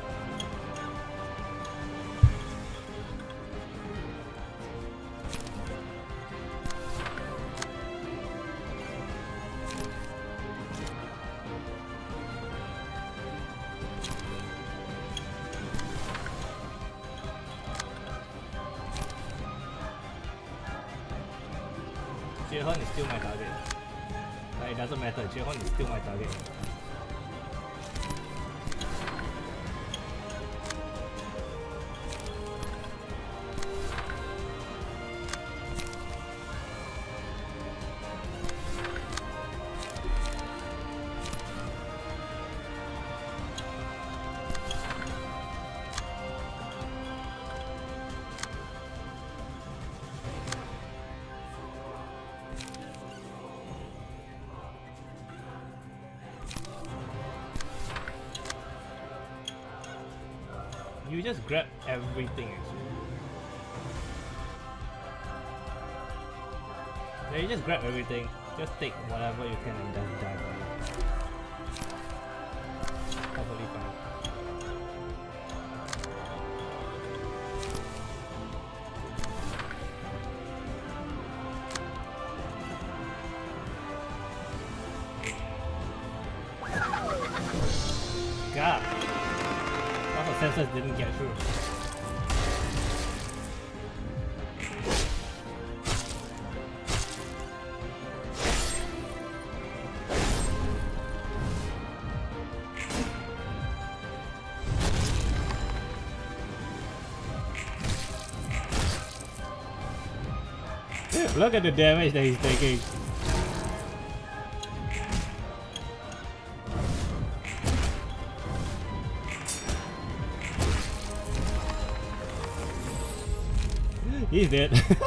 Jiehun is still my target. It doesn't matter, Jiehun is still my target. You just grab everything actually. Yeah, you just grab everything. Just take whatever you can and just dive on it. Totally fine. God! All the sensors didn't get through. Look at the damage that he's taking. He's dead.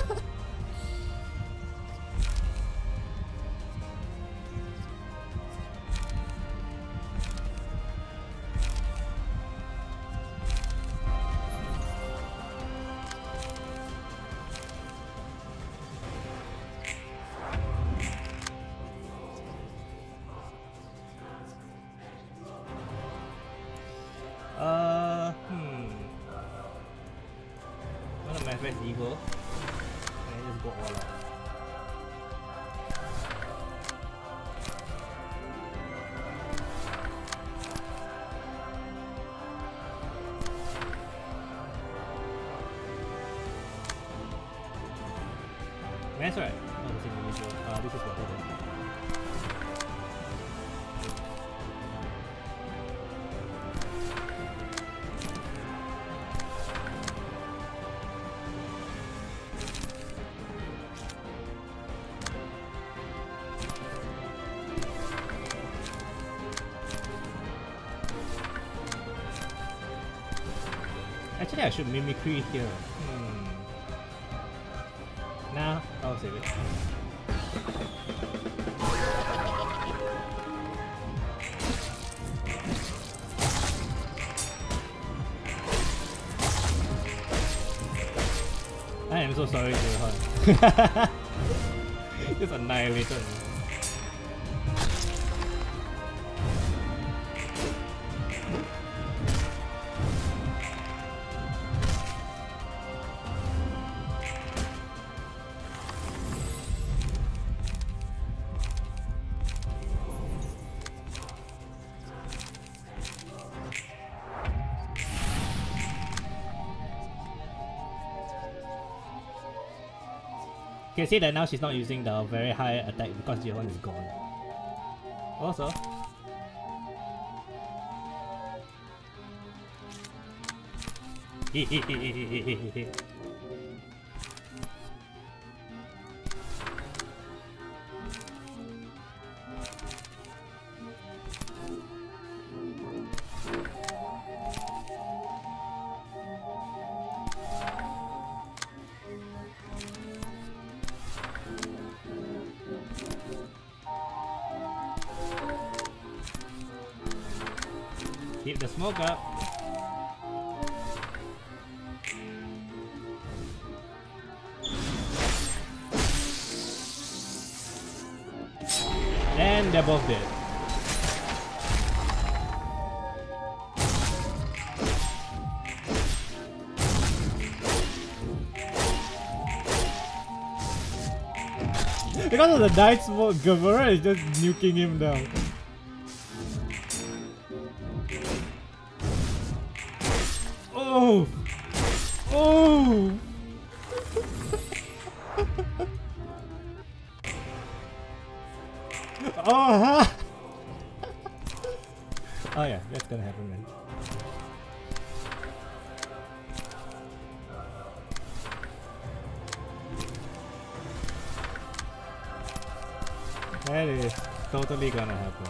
I'm gonna manifest evil and just go all out. That's right. Oh, this is individual. This is better then. Actually, I should mimicry here. Nah, I'll save it. I am so sorry, Jiehun. Just annihilated me. You can see that now she's not using the very high attack because Jiehun is gone. Also, keep the smoke up. And they're both dead. Because of the night smoke, Gamora is just nuking him down. Oh! Oh! Oh, huh? Oh yeah, that's gonna happen, man. That is totally gonna happen.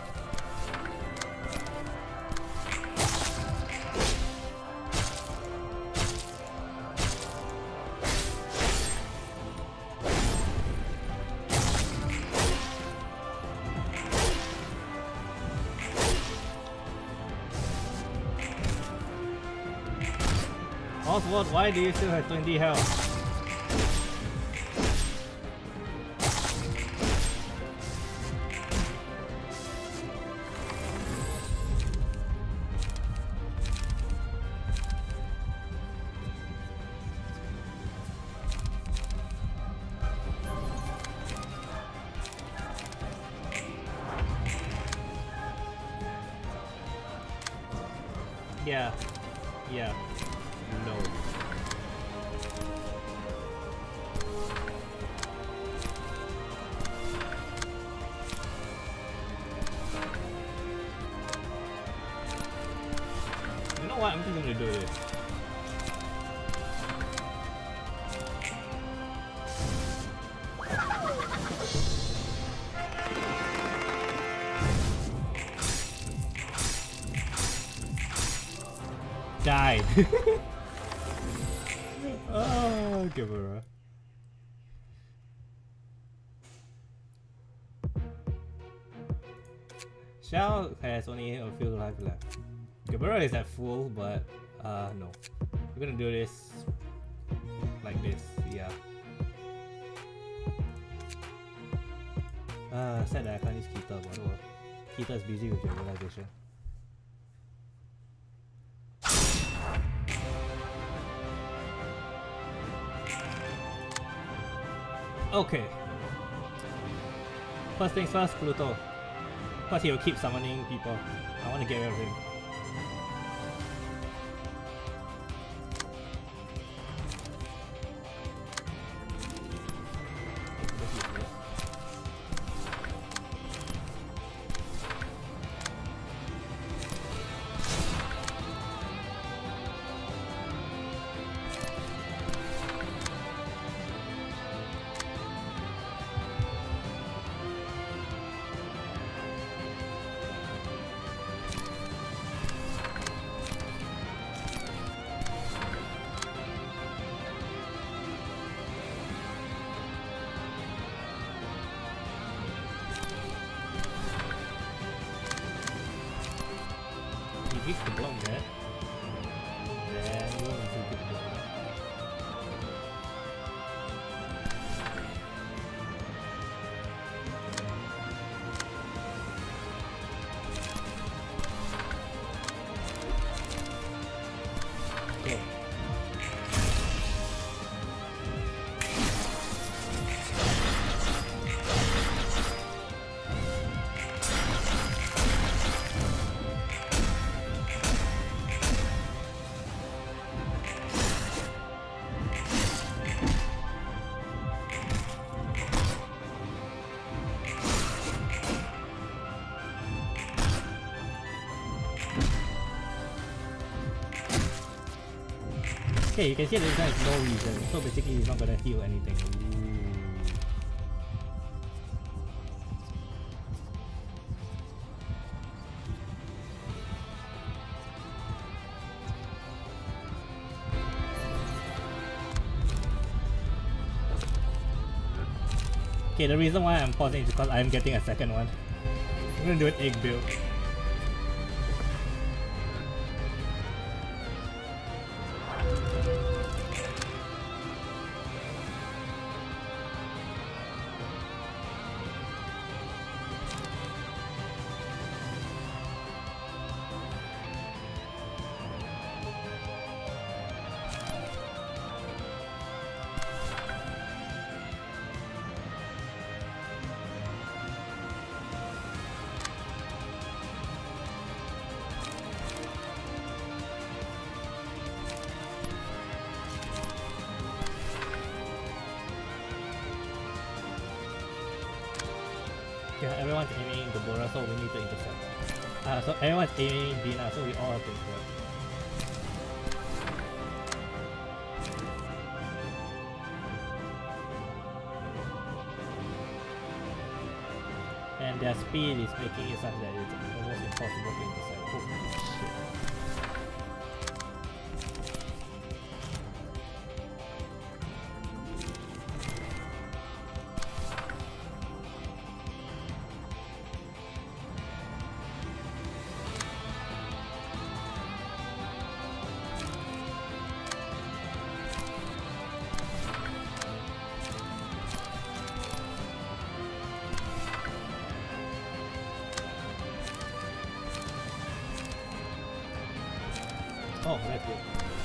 Oswald, why do you still have 20 health? Yeah. Yeah. No. You know what? I'm just gonna do this. Die. Oh, Gabura. Shao has only a few lives left. Gabura is at full, but no. We're gonna do this like this, yeah. Sad that I can't use Kita, but oh, Kita is busy with realization. Okay. First things first, Pluto. Plus he will keep summoning people. I want to get rid of him. He needs to block that. Then we'll need to get block. Okay. Okay, you can see that this guy has no reason, so basically he's not gonna heal anything. Okay, the reason why I'm pausing is because I'm getting a second one. I'm gonna do an egg build. Yeah, everyone's aiming the Bora, so we need to intercept. So everyone's aiming Dina, so we all have to intercept. And their speed is making it such that it's almost impossible to intercept. Holy shit. Oh, that's good.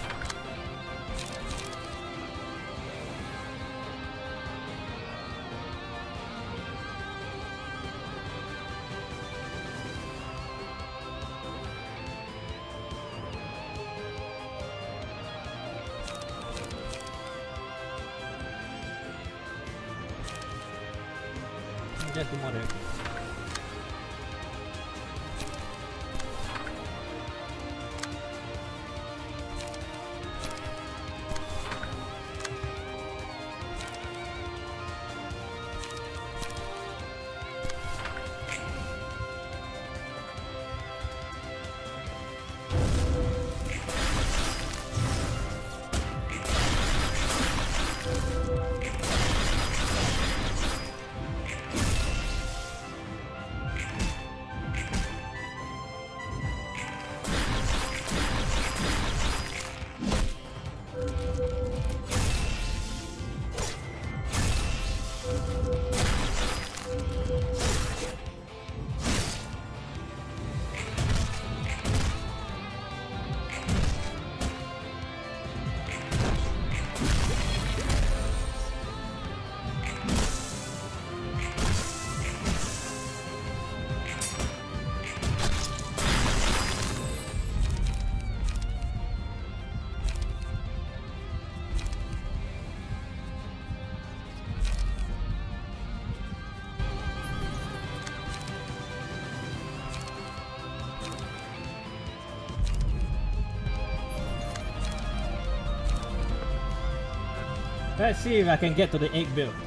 Just do more directly. Let's see if I can get to the 8 build.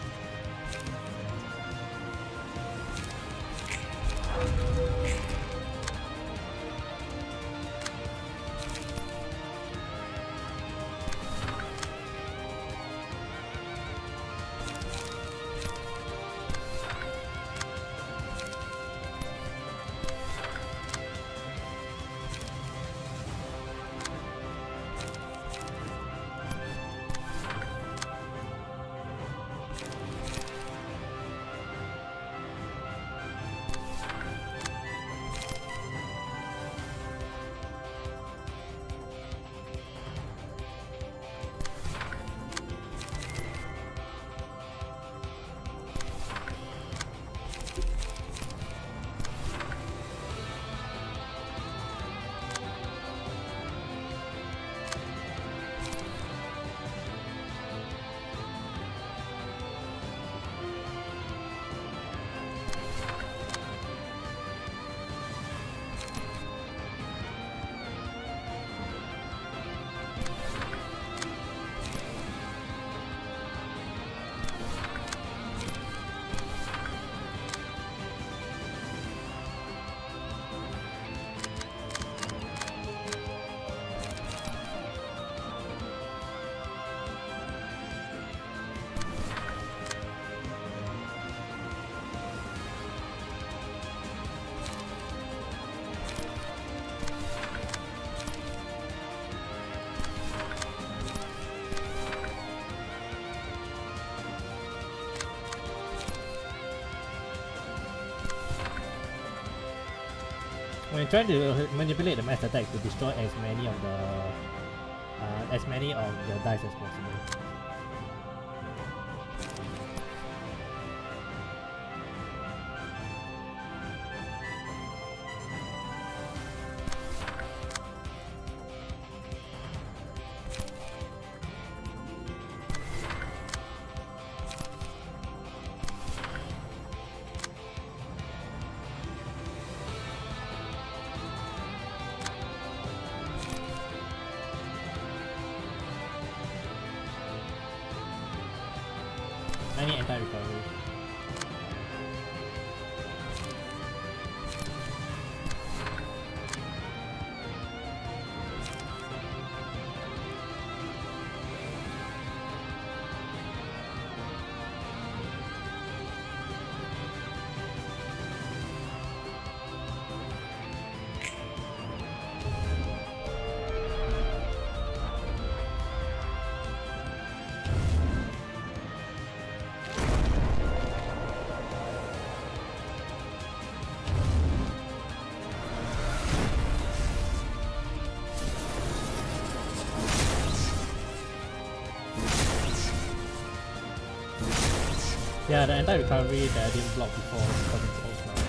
We're trying to manipulate the mass attack to destroy as many of the dice as possible. anti-recovery. Yeah, the anti-recovery that I didn't block before is coming close now.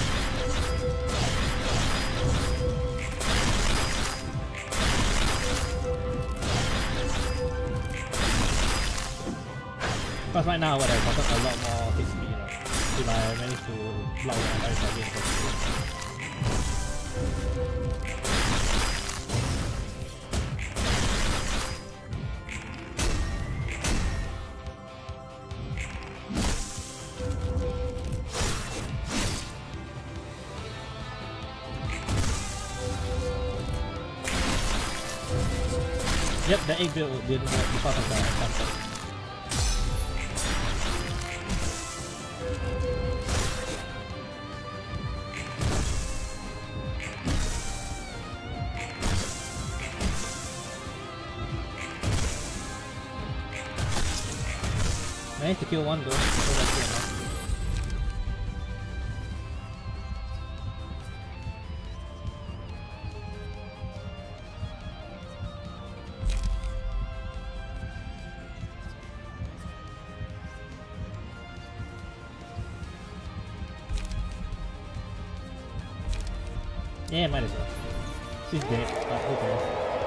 Because right now, what I've gotten a lot more hit speed if I manage to block the anti-recovery and Yep, the 8 build didn't work because of the cancel. Managed to kill one though, so that's good enough. Yeah, might as well. She's dead, but who cares?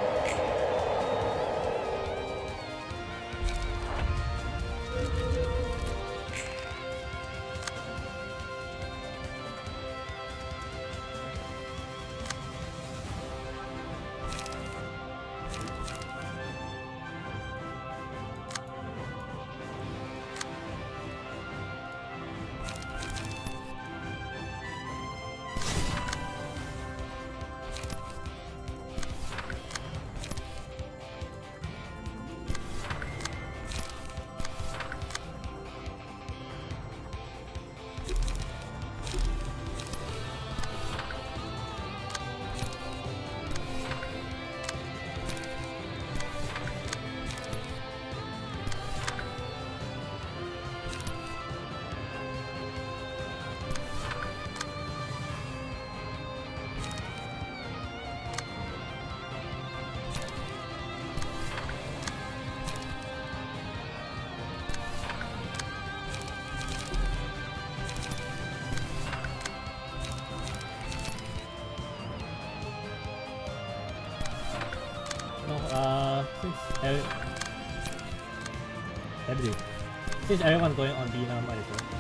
Since everyone's going on B now, might as well.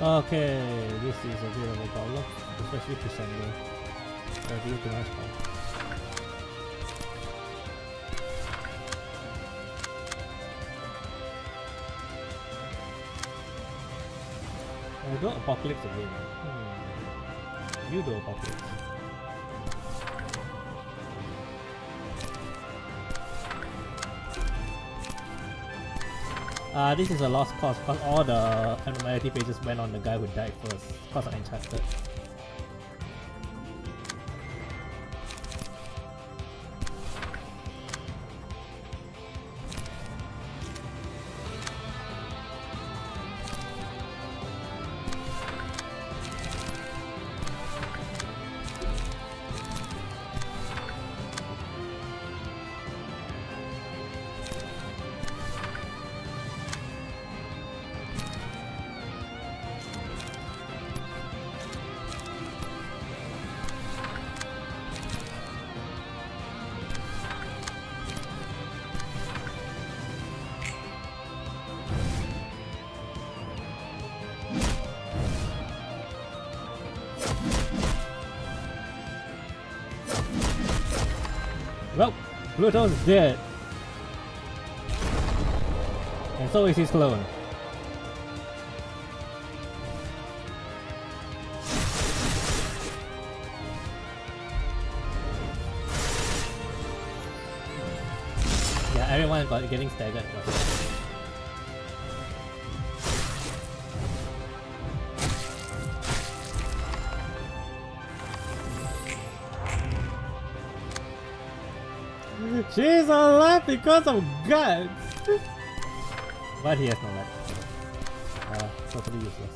Okay, this is a bit of a problem, especially to sender. Review to nice one. I do Apocalypse again. You do Apocalypse. This is a lost cause because all the abnormality pages went on the guy who died first because of Enchanted. Well, Pluto's dead. And so is his clone. Yeah, everyone got getting staggered. She's alive because of guts! But he has no life. Totally useless.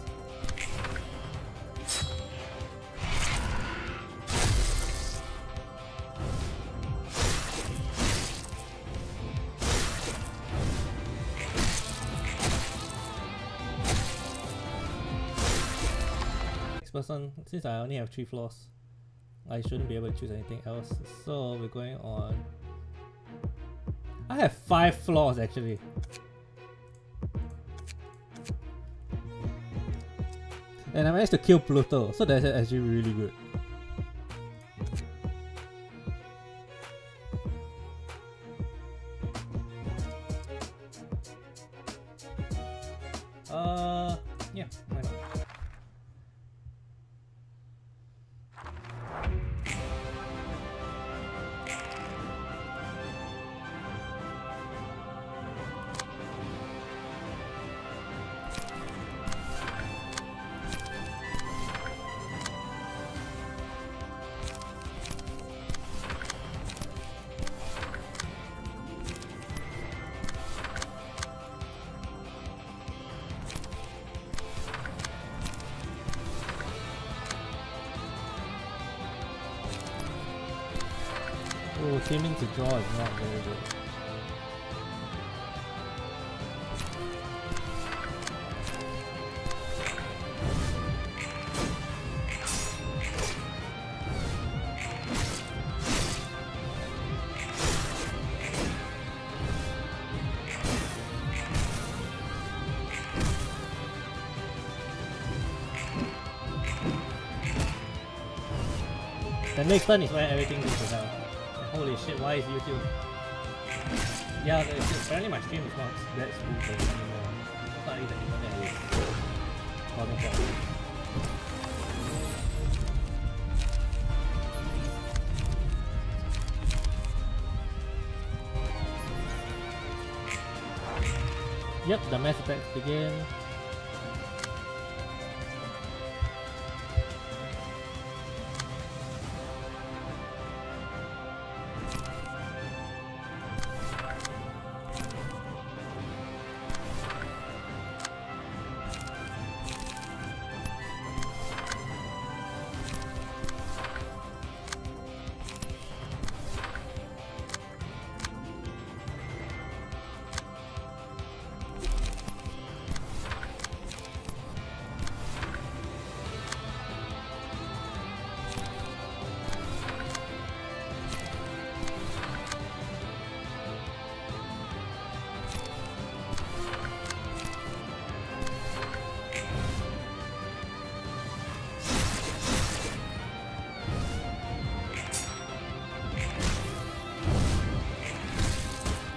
Next person, since I only have 3 floors, I shouldn't be able to choose anything else. So we're going on. I have 5 floors actually. And I managed to kill Pluto, so that's actually really good. Yeah, why not? Oh, seeming to draw is not very good. The next turn is where everything goes to hell. Holy shit, why is YouTube? Yeah, apparently my stream is not that smooth anymore. It's not even that is causing problems. Yep, the mass attacks begin.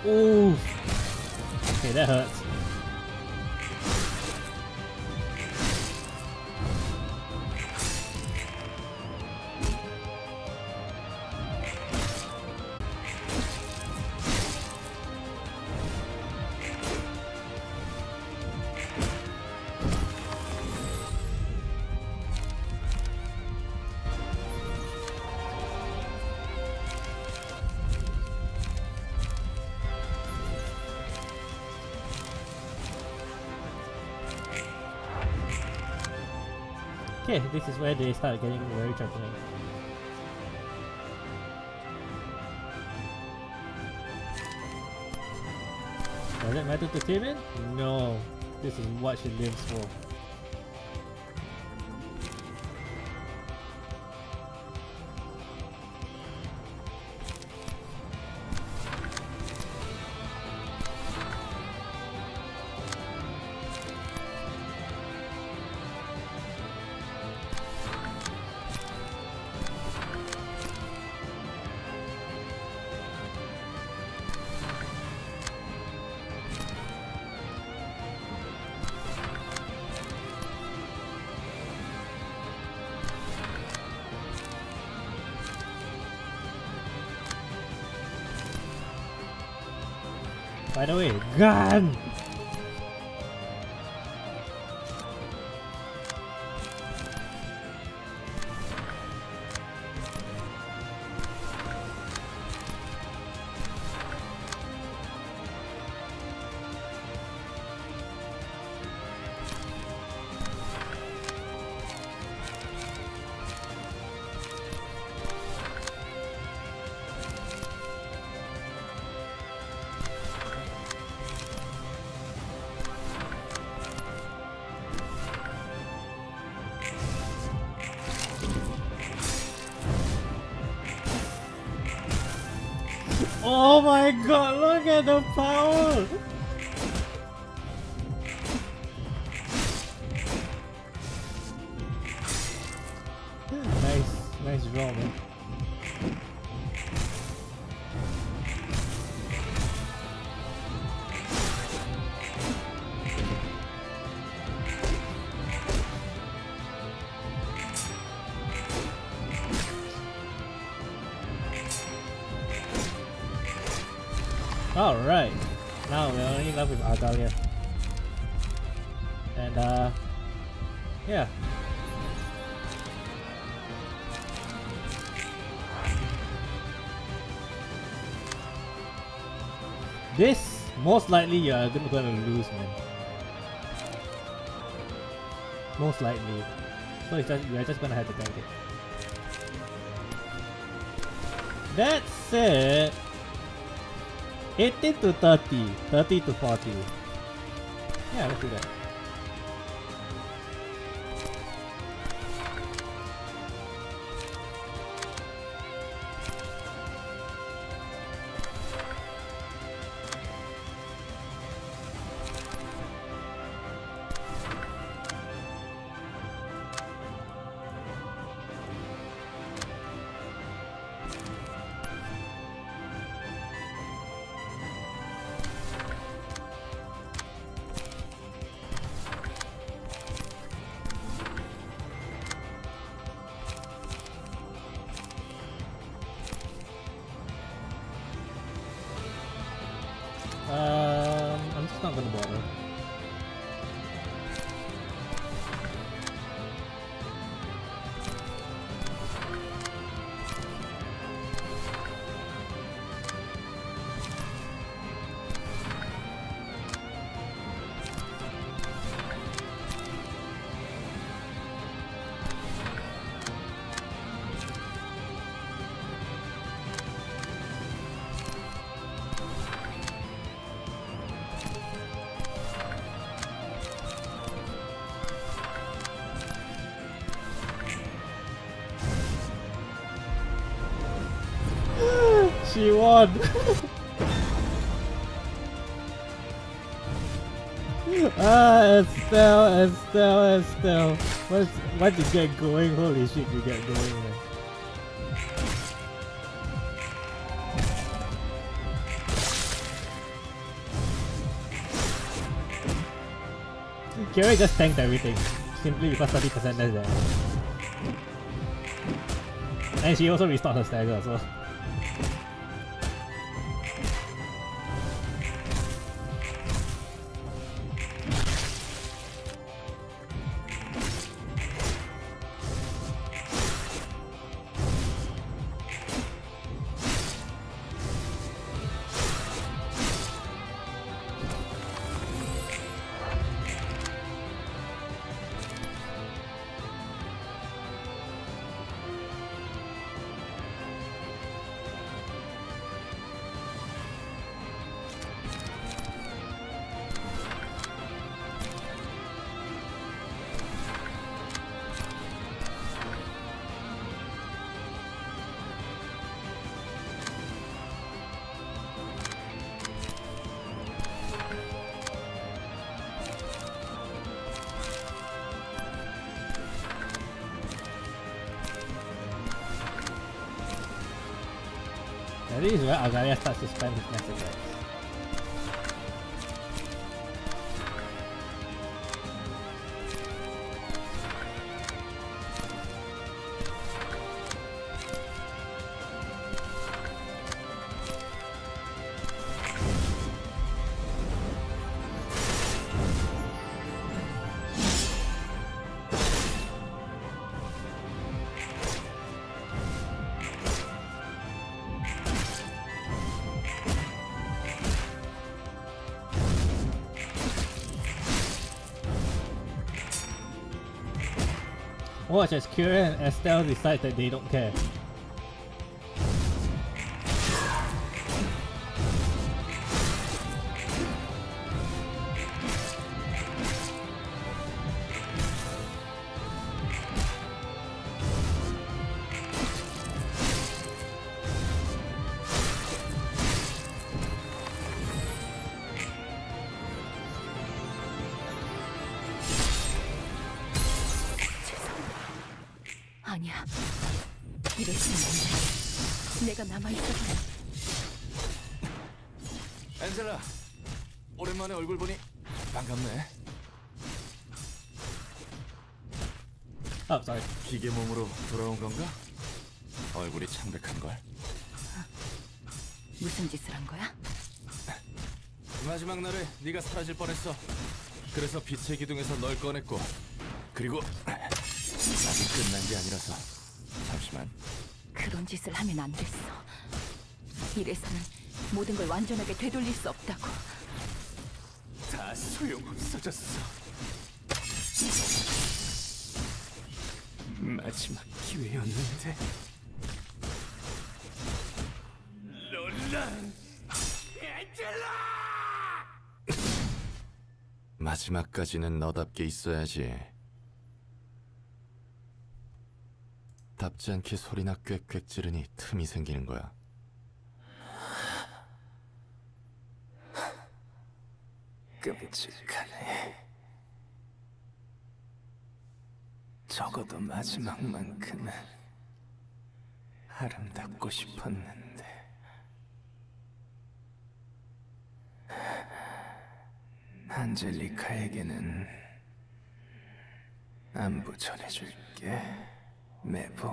Ooh. Okay, that hurts. Okay, this is where they start getting very threatening. Does it matter to Timon? No. This is what she lives for. By the way, gun! Oh my god, look at the power! Nice draw, man. Alright, now we're only left with Argalia. And yeah. This, most likely you are gonna lose, man. Most likely. So it's just, you're just gonna have to tank it. That said, 18 to 30, 30 to 40. Yeah, let's do that. I'm just not gonna bother. She won! Estelle. Once you get going, holy shit, you get going, man. Kira just tanked everything simply because 30% less damage. And she also restored her stagger, so. This is where Agalia starts to spam his next attacks. Watch as Kira and Estelle decide that they don't care. 아니야. 이랬으면 안 돼. 내가 남아있어도. 엔젤라, 오랜만에 얼굴 보니 반갑네. Oh, sorry. 기계 몸으로 돌아온 건가? 얼굴이 창백한 걸. 무슨 짓을 한 거야? 마지막 날에 네가 사라질 뻔했어. 그래서 빛의 기둥에서 널 꺼냈고, 그리고 아직 끝난 게 아니라서. 잠시만. 그런 짓을 하면 안 됐어. 이래서는 모든 걸 완전하게 되돌릴 수 없다고. 다 소용없어졌어. 마지막 기회였는데. 롤란! 엔젤라! 마지막까지는 너답게 있어야지. 답지 않게 소리나 꽥꽥 지르니 틈이 생기는 거야. 끔찍하네. 적어도 마지막만큼은 아름답고 싶었는데. 안젤리카에게는 안부 전해줄게. 메보.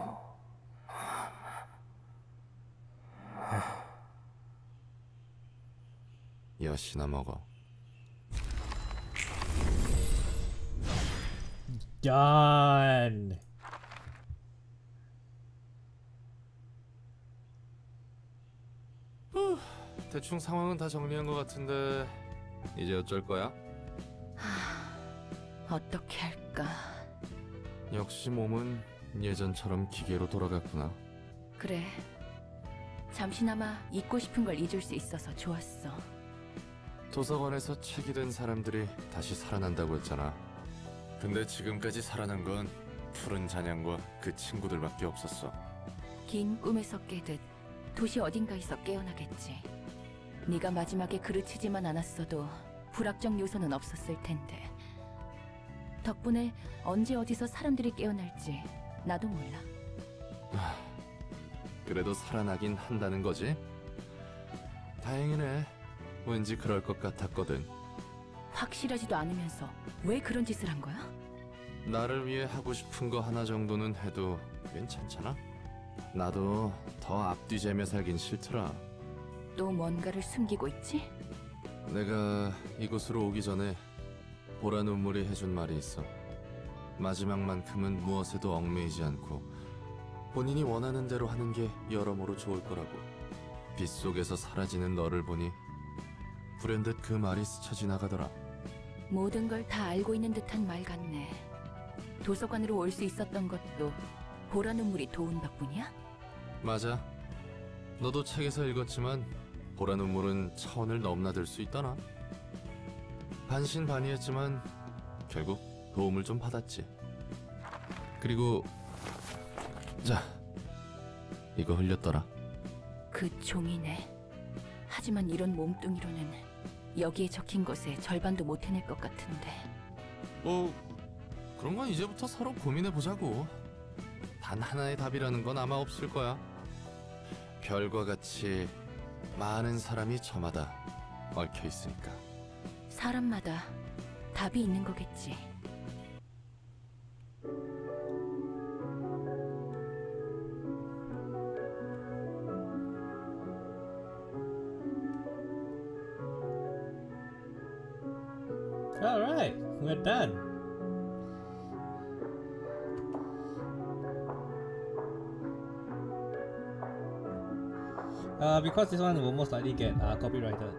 여시나 먹어. Done. 대충 상황은 다 정리한 것 같은데 이제 어쩔 거야? 어떻게 할까? 역시 몸은 예전처럼 기계로 돌아갔구나. 그래. 잠시나마 잊고 싶은 걸 잊을 수 있어서 좋았어. 도서관에서 책이 된 사람들이 다시 살아난다고 했잖아. 근데 지금까지 살아난 건 푸른 잔향과 그 친구들밖에 없었어. 긴 꿈에서 깨듯 도시 어딘가에서 깨어나겠지. 네가 마지막에 그르치지만 않았어도 불확정 요소는 없었을 텐데. 덕분에 언제 어디서 사람들이 깨어날지 나도 몰라. 그래도 살아나긴 한다는 거지? 다행이네. 왠지 그럴 것 같았거든. 확실하지도 않으면서 왜 그런 짓을 한 거야? 나를 위해 하고 싶은 거 하나 정도는 해도 괜찮잖아? 나도 더 앞뒤 재며 살긴 싫더라. 또 뭔가를 숨기고 있지? 내가 이곳으로 오기 전에 보라 눈물이 해준 말이 있어. 마지막만큼은 무엇에도 얽매이지 않고 본인이 원하는 대로 하는 게 여러모로 좋을 거라고. 빗속에서 사라지는 너를 보니 불현듯 그 말이 스쳐 지나가더라. 모든 걸 다 알고 있는 듯한 말 같네. 도서관으로 올 수 있었던 것도 보라 눈물이 도운 덕분이야? 맞아. 너도 책에서 읽었지만 보라 눈물은 차원을 넘나들 수 있더나. 반신반의했지만 결국 도움을 좀 받았지. 그리고 자, 이거 흘렸더라. 그 종이네. 하지만 이런 몸뚱이로는 여기에 적힌 것의 절반도 못 해낼 것 같은데. 뭐 그런 건 이제부터 서로 고민해보자고. 단 하나의 답이라는 건 아마 없을 거야. 별과 같이 많은 사람이 저마다 얽혀 있으니까. 사람마다 답이 있는 거겠지. Alright, we're done. Because this one will most likely get copyrighted.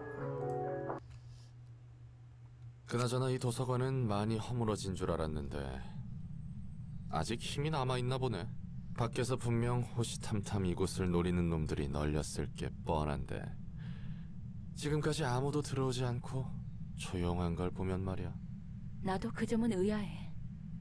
그나저나 이 도서관은 많이 허물어진 줄 알았는데 아직 힘이 남아있나 보네. 밖에서 분명 호시탐탐 이곳을 노리는 놈들이 널렸을 게 뻔한데 지금까지 아무도 들어오지 않고 조용한 걸 보면 말이야. 나도 그 점은 의아해.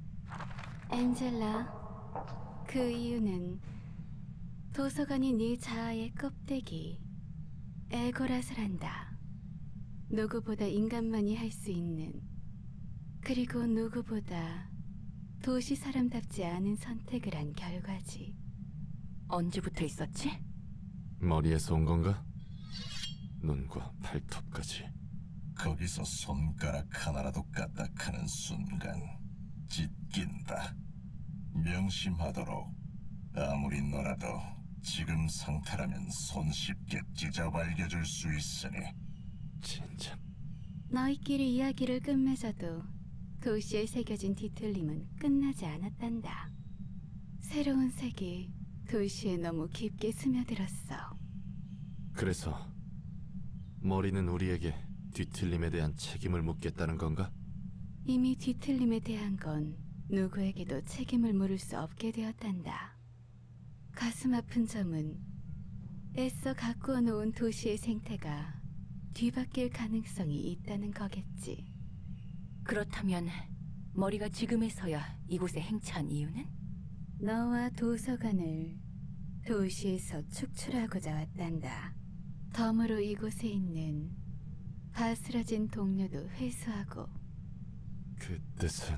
엔젤라, 그 이유는 도서관이 네 자아의 껍데기, 에고라를 한다. 누구보다 인간만이 할 수 있는, 그리고 누구보다 도시 사람답지 않은 선택을 한 결과지. 언제부터 있었지? 머리에서 온 건가? 눈과 발톱까지. 거기서 손가락 하나라도 까딱하는 순간 찢긴다. 명심하도록. 아무리 너라도 지금 상태라면 손쉽게 찢어발겨줄 수 있으니. 진짜. 너희끼리 이야기를 끝맺어도 도시에 새겨진 뒤틀림은 끝나지 않았단다. 새로운 색이 도시에 너무 깊게 스며들었어. 그래서 머리는 우리에게 뒤틀림에 대한 책임을 묻겠다는 건가? 이미 뒤틀림에 대한 건 누구에게도 책임을 물을 수 없게 되었단다. 가슴 아픈 점은 애써 가꾸어 놓은 도시의 생태가 뒤바뀔 가능성이 있다는 거겠지. 그렇다면 머리가 지금에서야 이곳에 행차한 이유는? 너와 도서관을 도시에서 축출하고자 왔단다. 덤으로 이곳에 있는 바스라진 동료도 회수하고. 그 뜻은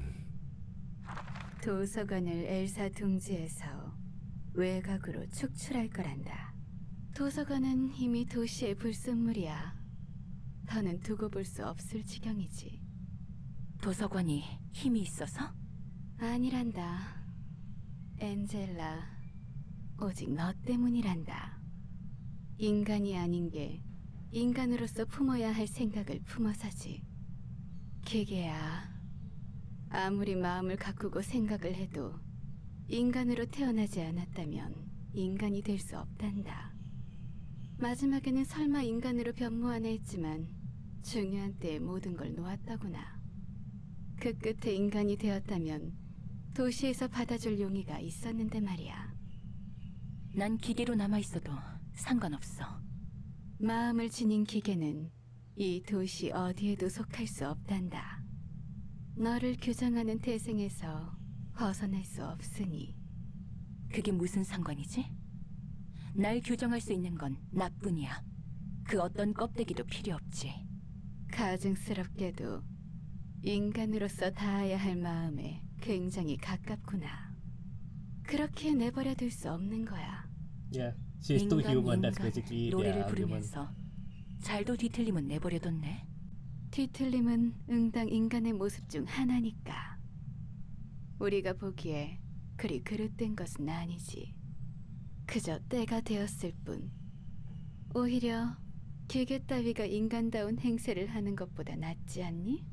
도서관을 엘사 둥지에서 외곽으로 축출할 거란다. 도서관은 이미 도시의 불순물이야. 더는 두고 볼 수 없을 지경이지. 도서관이 힘이 있어서? 아니란다. 엔젤라, 오직 너 때문이란다. 인간이 아닌 게 인간으로서 품어야 할 생각을 품어서지. 기계야, 아무리 마음을 가꾸고 생각을 해도 인간으로 태어나지 않았다면 인간이 될 수 없단다. 마지막에는 설마 인간으로 변모하나 했지만 중요한 때에 모든 걸 놓았더구나. 그 끝에 인간이 되었다면 도시에서 받아줄 용의가 있었는데 말이야. 난 기계로 남아있어도 상관없어. 마음을 지닌 기계는 이 도시 어디에도 속할 수 없단다. 너를 규정하는 태생에서 벗어날 수 없으니. 그게 무슨 상관이지? 날 규정할 수 있는 건 나뿐이야. 그 어떤 껍데기도 필요 없지. 가증스럽게도 인간으로서 닿아야 할 마음에 굉장히 가깝구나. 그렇게 내버려 둘 수 없는 거야. Yeah, she's too human. That's basically 노래를 their argument. 부르면서 잘도 뒤틀림은 내버려뒀네. 뒤틀림은 응당 인간의 모습 중 하나니까. 우리가 보기에 그리 그릇된 것은 아니지. 그저 때가 되었을 뿐. 오히려 기계 따위가 인간다운 행세를 하는 것보다 낫지 않니?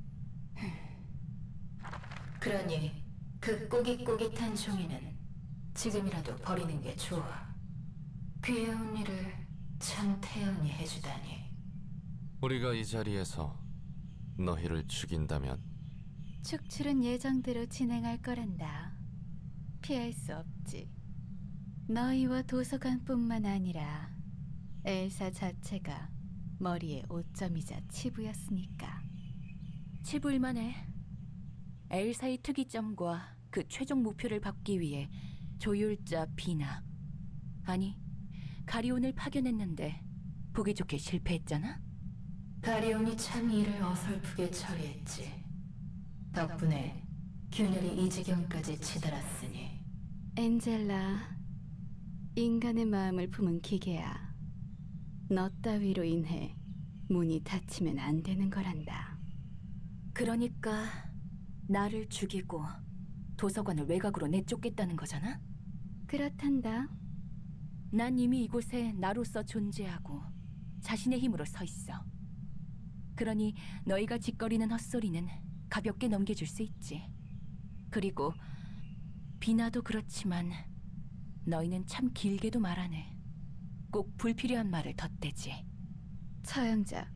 그러니 그 꼬깃꼬깃한 종이는 지금이라도 버리는 게 좋아. 귀여운 일을 참 태연히 해주다니. 우리가 이 자리에서 너희를 죽인다면 축출은 예정대로 진행할 거란다. 피할 수 없지. 너희와 도서관뿐만 아니라 엘사 자체가 머리에 오점이자 치부였으니까. 치부일만해. 엘사의 특이점과 그 최종 목표를 받기 위해 조율자 비나, 아니 가리온을 파견했는데 보기 좋게 실패했잖아? 가리온이 참 일을 어설프게 처리했지. 덕분에 균열이 이 지경까지 치달았으니. 엔젤라, 인간의 마음을 품은 기계야. 너 따위로 인해 문이 닫히면 안 되는 거란다. 그러니까 나를 죽이고 도서관을 외곽으로 내쫓겠다는 거잖아? 그렇단다. 난 이미 이곳에 나로서 존재하고 자신의 힘으로 서 있어. 그러니 너희가 짓거리는 헛소리는 가볍게 넘겨줄 수 있지. 그리고 비나도 그렇지만 너희는 참 길게도 말하네. 꼭 불필요한 말을 덧대지. 처형자,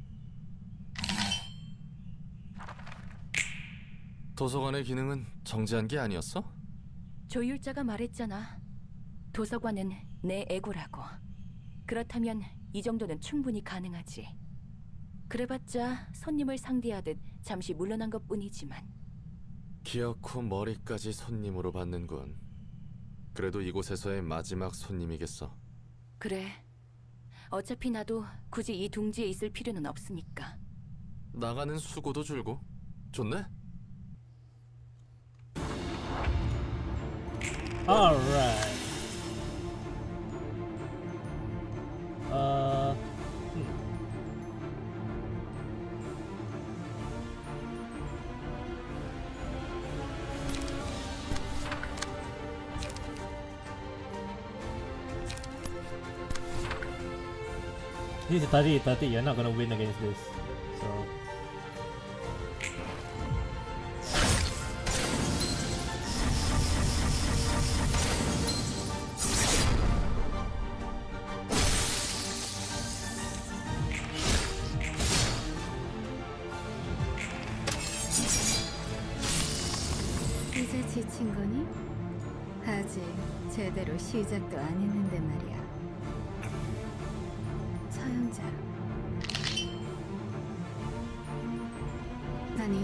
도서관의 기능은 정지한 게 아니었어? 조율자가 말했잖아. 도서관은 내 애고라고. 그렇다면 이 정도는 충분히 가능하지. 그래봤자 손님을 상대하듯 잠시 물러난 것뿐이지만. 기어코 머리까지 손님으로 받는군. 그래도 이곳에서의 마지막 손님이겠어. 그래. 어차피 나도 굳이 이 둥지에 있을 필요는 없으니까. 나가는 수고도 줄고. 좋네? Alright. This is 30, you're not gonna win against this. So 이제 지친 거니? 아직 제대로 시작도 안 했는데 말이야. 처형자. 아니,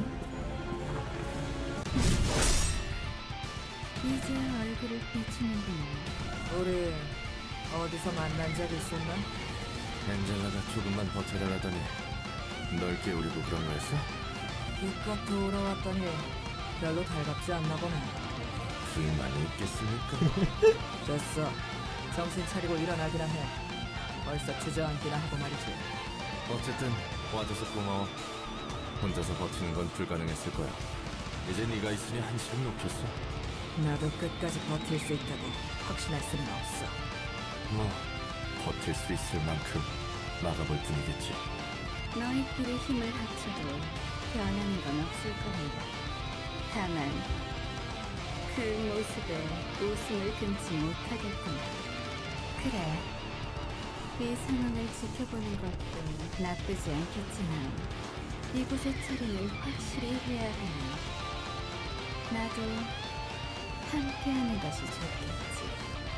이제 얼굴을 비추는구나. 우리 어디서 만난 적 있었나? 엔젤라가 조금만 버텨달라더니 널 깨우리고 그런 거였어? 기껏 돌아왔더니 별로 달갑지 않나 보네. 불만이 있겠습니까? 됐어. 정신 차리고 일어나기나 해. 벌써 주저앉기나 하고 말이지. 어쨌든 와줘서 고마워. 혼자서 버티는 건 불가능했을 거야. 이제 네가 있으니 한시름 높였어. 나도 끝까지 버틸 수 있다고 확신할 수는 없어. 뭐 버틸 수 있을 만큼 막아볼 뿐이겠지. 너희끼리 힘을 합쳐도 변하는 건 없을 겁니다. 다만 그 모습에 웃음을 금치 못하겠구나. 그래, 이 상황을 지켜보는 것도 나쁘지 않겠지만 이곳의 처리를 확실히 해야 하니 나도 함께하는 것이 좋겠지.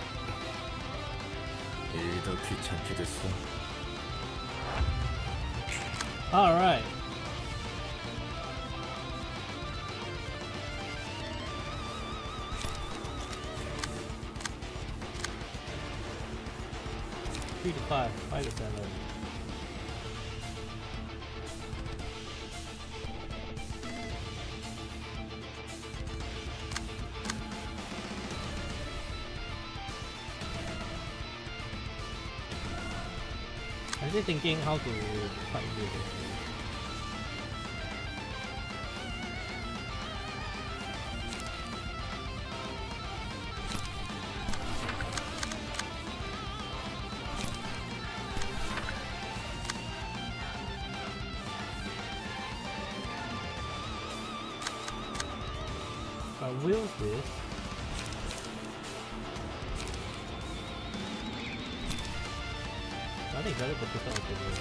일이 더 귀찮게 됐어. alright. Three to five, 5 to 7. I'm still thinking how to fight this. wheels this. I think it's very difficult to do.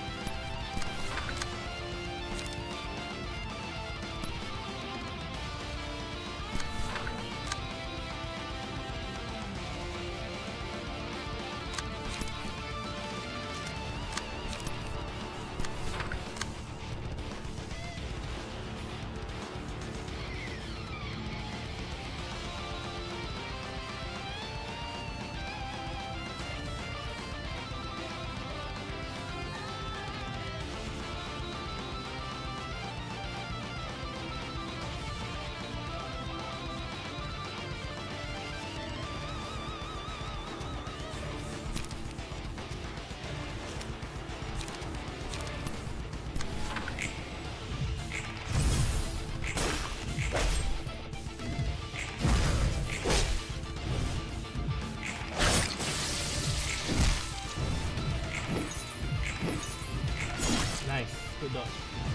Good dodge.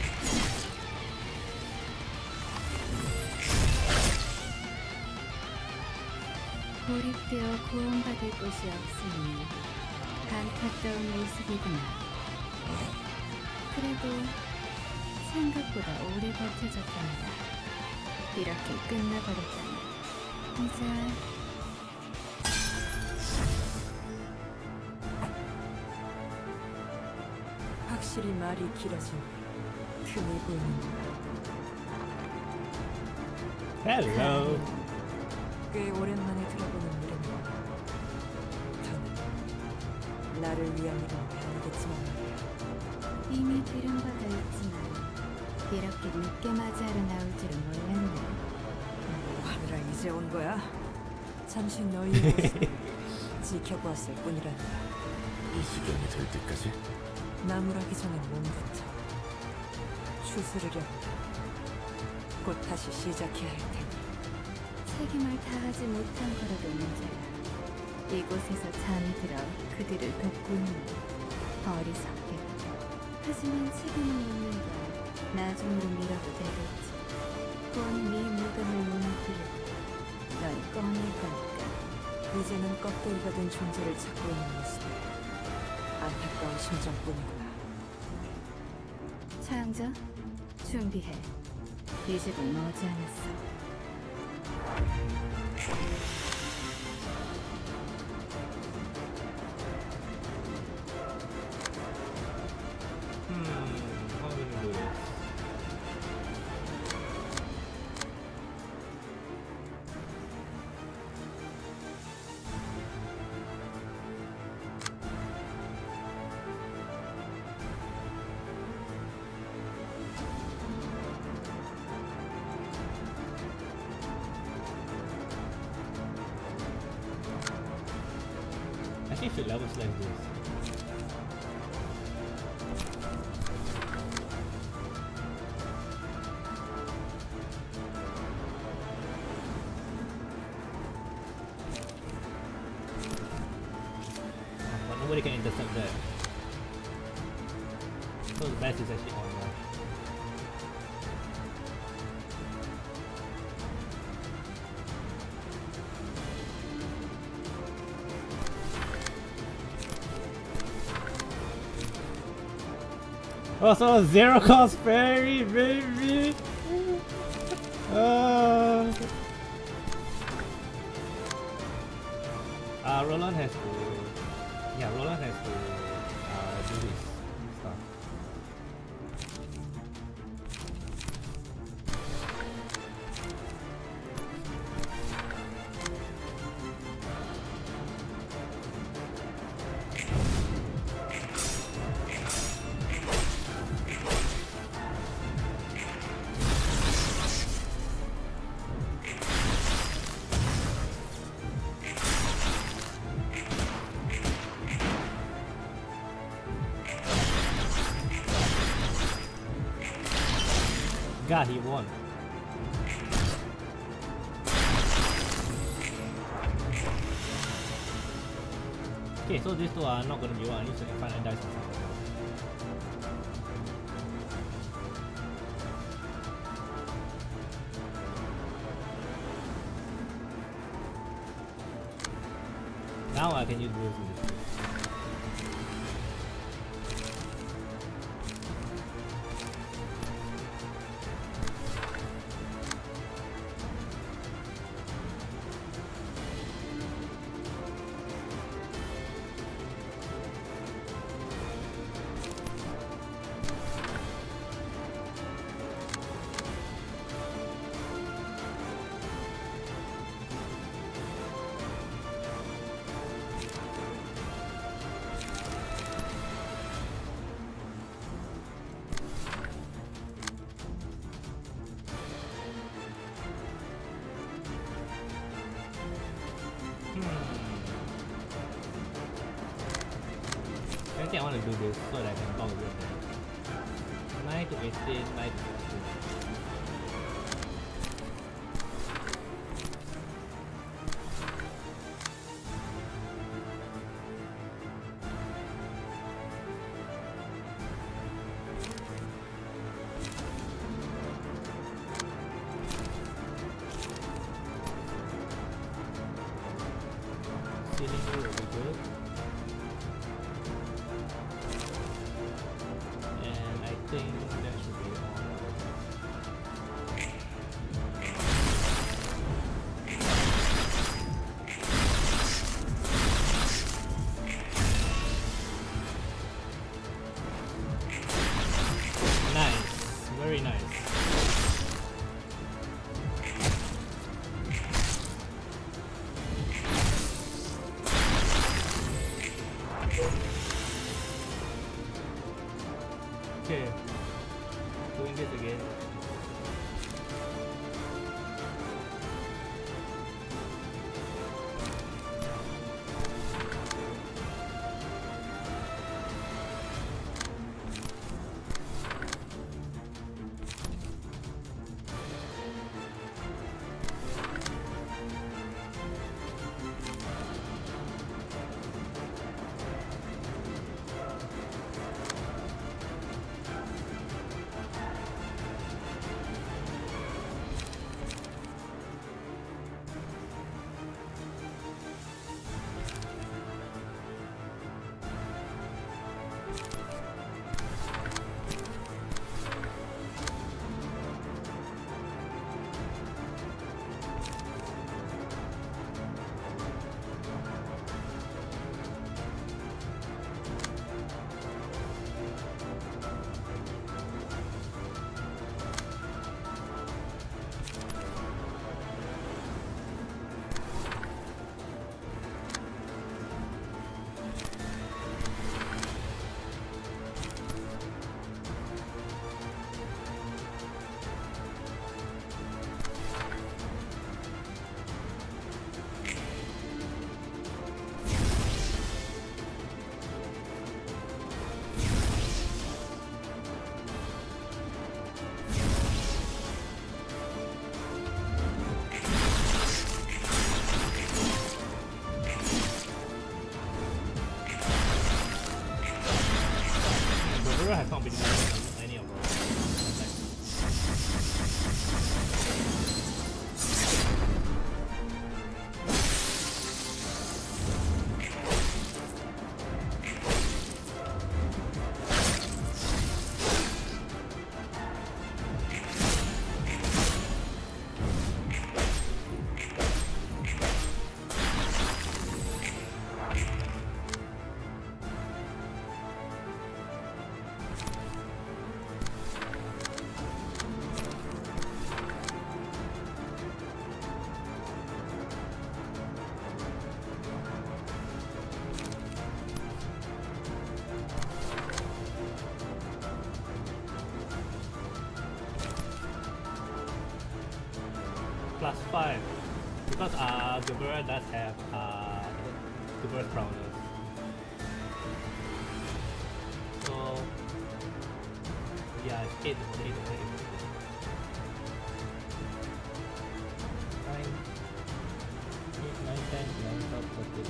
고립되어 구원받을 곳이 없으니 안타까운 모습이구나. 그래도 생각보다 오래 버텨줬단다. 이렇게 끝나버렸다니. 이제 확실히 말이 길어진 틈이 보이는구나. Hello. 꽤 오랜만에 들어보는 이름이야. 더는 나를 위한 이름은 아니겠지만 말이야. 이미 들은 바가 있지만 이렇게 늦게 맞이하러 나올 줄은 몰랐네. 하늘아 이제 온 거야? 잠시 너희의 모습을 지켜보았을 뿐이란다. 이 지경이 될 때까지? 나무라기 전에 몸부터 추스르려 곧 다시 시작해야 할 테니. 책임을 다하지 못한 거라도 문제야. 이곳에서 잠이 들어 그들을 돕고 있는 어리석게. 하지만 책임을 묻는 건 나중으로 미뤄도 되겠지. 곧 네 무덤을 무너뜨리고 널 꺼낼 거니까. 이제는 껍데기가 된 존재를 찾고 있는 모습. 안타까운 심정뿐이구나. 차영자, 준비해. 이제 곧 머지않았어. How will we do this? I think it should level select this. But nobody can intercept that. So the best is actually on now. Oh, so zero cost fairy, baby! Roland has to... Yeah, Roland has to do this stuff. God, he won. Okay, so these two are not gonna be one. I need to find a dice or something. Now I can use wheels in this. I think I want to do this so that I can talk with them. 9 to 18, 9 to 15. Ceiling will be good. And I think that should be all. Nice, very nice. Okay, doing this again. Ruina has not been using any of those. +5 because Gabura does have Gabura's prowess. So yeah, it's 8 9, 8, 9, 10, 11, 12, 13.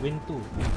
win too.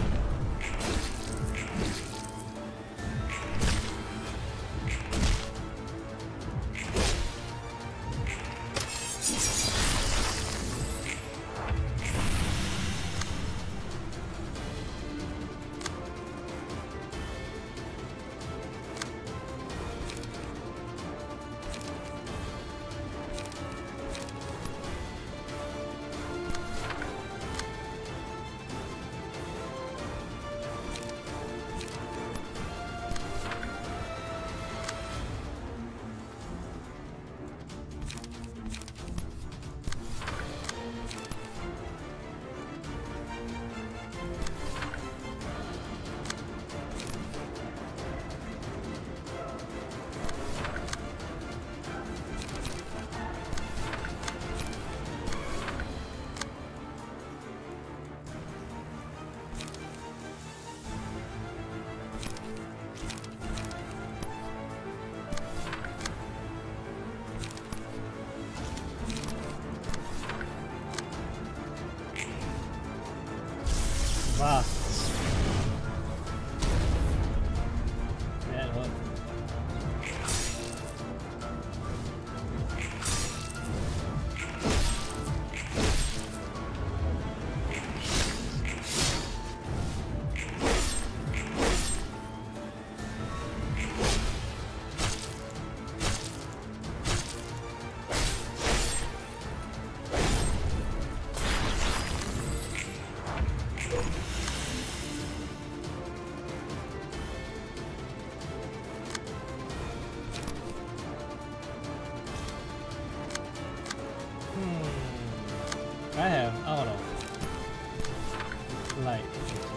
Wow. That hurt. I have out of light.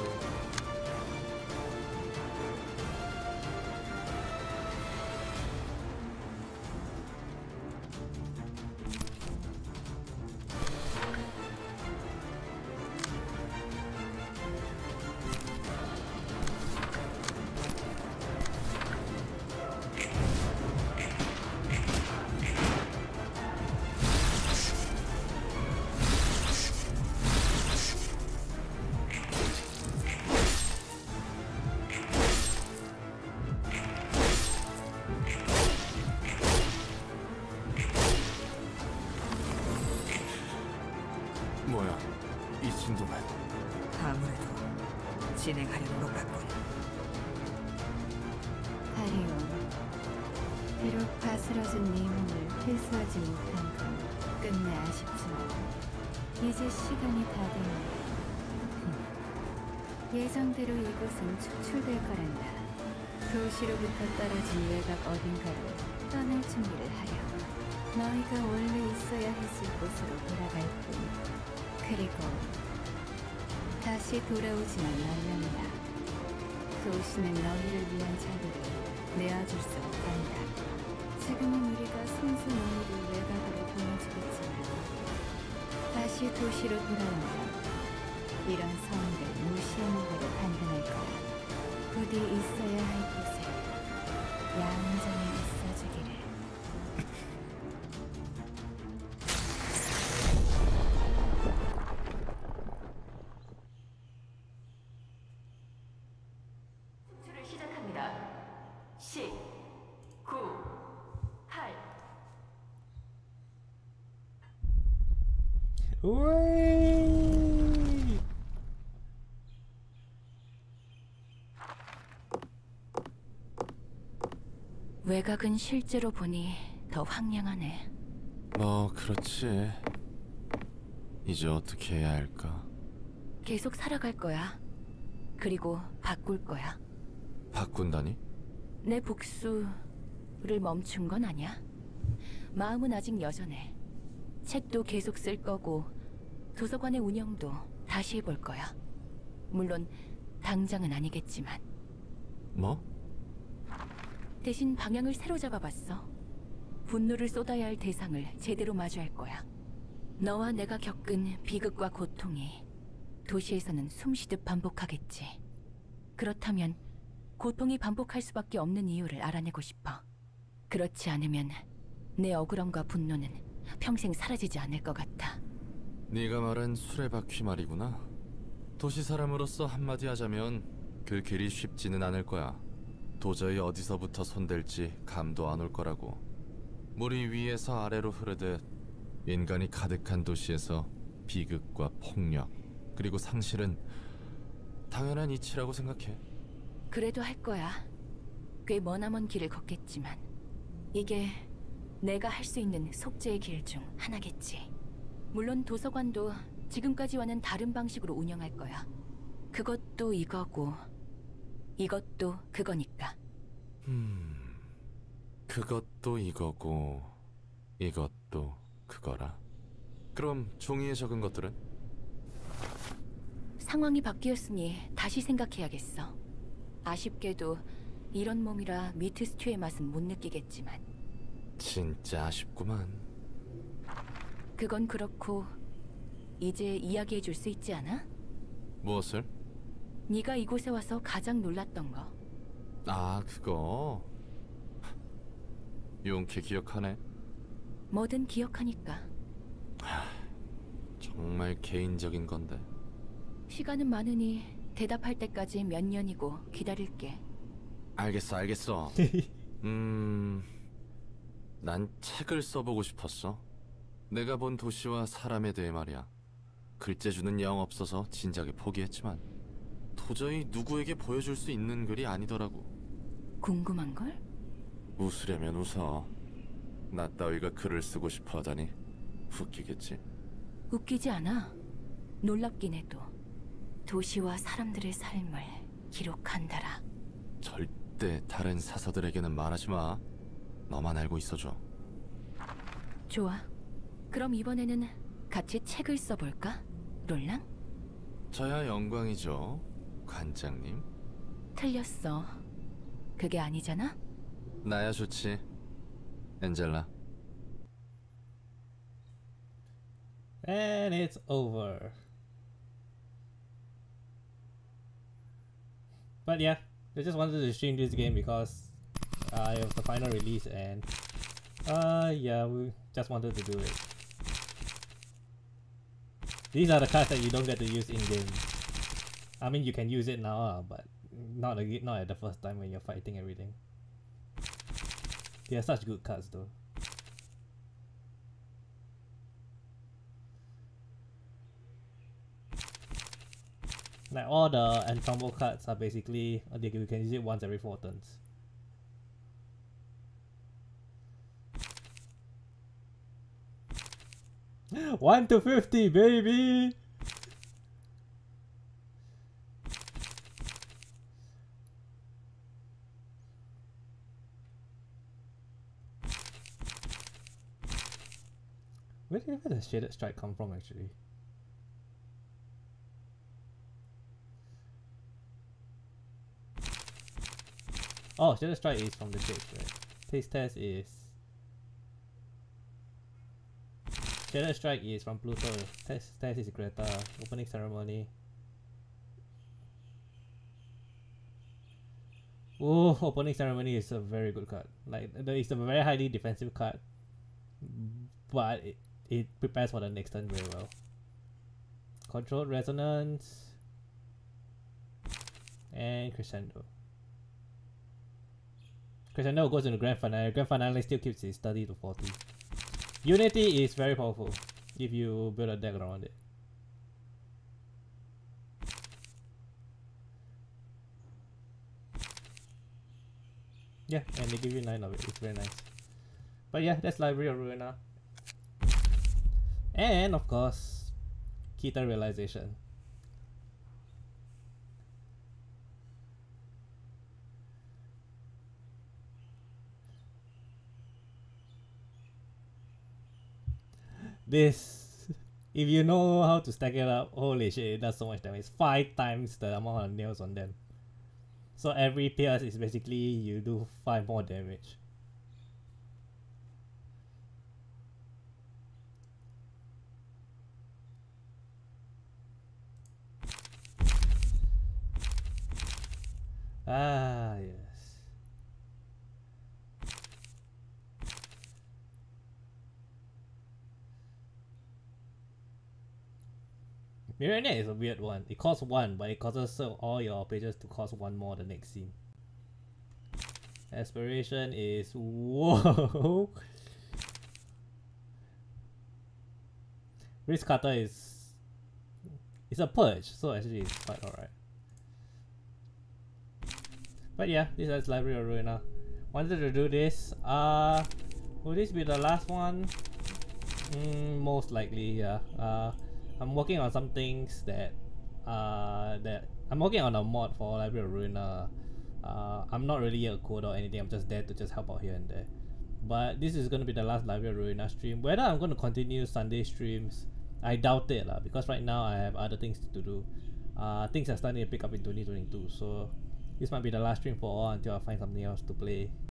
뭐야, 이 진동은? 아무래도 진행하려는 것 같군. 다리온, 비록 바스러진 네 몸을 회수하지 못한 건 끝내 아쉽지만 이제 시간이 다 됐네. 예정대로 이곳은 축출될 거란다. 도시로부터 떨어진 외곽 어딘가로 떠날 준비를 하렴. 너희가 원래 있어야 했을 곳으로 돌아갈 뿐. 그리고 다시 돌아오지만 말란다. 도시는 너희를 위한 자리를 내어줄 수 없단다. 지금은 우리가 손수 너희를 외곽으로 보내주겠지만 다시 도시로 돌아오면 이런 성을 무시해먹으려 판단할 거야. 부디 있어야 할 곳에 얌전히 있어주기를. 를 시작합니다. 10, 9, 8. Whee! 외곽은 실제로 보니 더 황량하네. 뭐 그렇지. 이제 어떻게 해야 할까? 계속 살아갈 거야. 그리고 바꿀 거야. 바꾼다니? 내 복수를 멈춘 건 아니야. 마음은 아직 여전해. 책도 계속 쓸 거고 도서관의 운영도 다시 해볼 거야. 물론 당장은 아니겠지만. 뭐? 대신 방향을 새로 잡아봤어. 분노를 쏟아야 할 대상을 제대로 마주할 거야. 너와 내가 겪은 비극과 고통이 도시에서는 숨쉬듯 반복하겠지. 그렇다면 고통이 반복할 수밖에 없는 이유를 알아내고 싶어. 그렇지 않으면 내 억울함과 분노는 평생 사라지지 않을 것 같아. 네가 말한 수레바퀴 말이구나. 도시 사람으로서 한마디 하자면 그 길이 쉽지는 않을 거야. 도저히 어디서부터 손댈지 감도 안 올 거라고. 물이 위에서 아래로 흐르듯 인간이 가득한 도시에서 비극과 폭력 그리고 상실은 당연한 이치라고 생각해. 그래도 할 거야. 꽤 머나먼 길을 걷겠지만 이게 내가 할 수 있는 속죄의 길 중 하나겠지. 물론 도서관도 지금까지와는 다른 방식으로 운영할 거야. 그것도 이거고 이것도 그거니까. 그것도 이거고 이것도 그거라. 그럼 종이에 적은 것들은? 상황이 바뀌었으니 다시 생각해야겠어. 아쉽게도 이런 몸이라 미트 스튜의 맛은 못 느끼겠지만. 진짜 아쉽구만. 그건 그렇고 이제 이야기해 줄 수 있지 않아? 무엇을? 네가 이곳에 와서 가장 놀랐던 거. 아, 그거. 용케 기억하네. 뭐든 기억하니까. 정말 개인적인 건데. 시간은 많으니 대답할 때까지 몇 년이고 기다릴게. 알겠어. 난 책을 써보고 싶었어. 내가 본 도시와 사람에 대해 말이야. 글재주는 영 없어서 진작에 포기했지만 도저히 누구에게 보여줄 수 있는 글이 아니더라고. 궁금한 걸? 웃으려면 웃어. 나 따위가 글을 쓰고 싶어 하다니 웃기겠지. 웃기지 않아. 놀랍긴 해도. 도시와 사람들의 삶을 기록한다라. 절대 다른 사서들에게는 말하지 마. 너만 알고 있어줘. 좋아. 그럼 이번에는 같이 책을 써볼까? 롤랑? 저야 영광이죠, 관장님. 틀렸어. 그게 아니잖아? 나야 좋지, 엔젤라. And it's over. But yeah, I just wanted to stream this game because it was the final release, and yeah, we just wanted to do it. These are the cards that you don't get to use in game. I mean, you can use it now, but not at the first time when you're fighting everything. They are such good cards though. Like all the ensemble cards are basically you can use it once every 4 turns. One to 50, baby. Where did the shaded strike come from actually? Oh, shaded strike is from the Jake, right? Taste test is shaded strike is from Pluto. Test is Greta. Opening ceremony. Oh, opening ceremony is a very good card. Like it's a very highly defensive card, but it prepares for the next turn very well. Controlled resonance and crescendo. Crescendo goes into grand finale. Grand finale still keeps its 30 to 40. Unity is very powerful if you build a deck around it. Yeah, and they give you 9 of it. It's very nice. But yeah, that's Library of Ruina. And of course, Kita Realization. This, if you know how to stack it up, holy shit, it does so much damage. 5 times the amount of nails on them. So every pierce is basically you do 5 more damage. Ah, yes. Mirror is a weird one. It costs 1, but it causes all your pages to cost 1 more the next scene. Aspiration is whoa. Risk Cutter is it's a purge, so actually it's quite alright. But yeah, this is Library of Ruina. Wanted to do this. Will this be the last one? Most likely, yeah. I'm working on some things that I'm working on a mod for Library of Ruina. I'm not really a coder or anything. I'm just there to just help out here and there. But this is gonna be the last Library of Ruina stream. Whether I'm gonna continue Sunday streams, I doubt it lah. Because right now I have other things to do. Things are starting to pick up in 2022. So this might be the last stream for all until I find something else to play.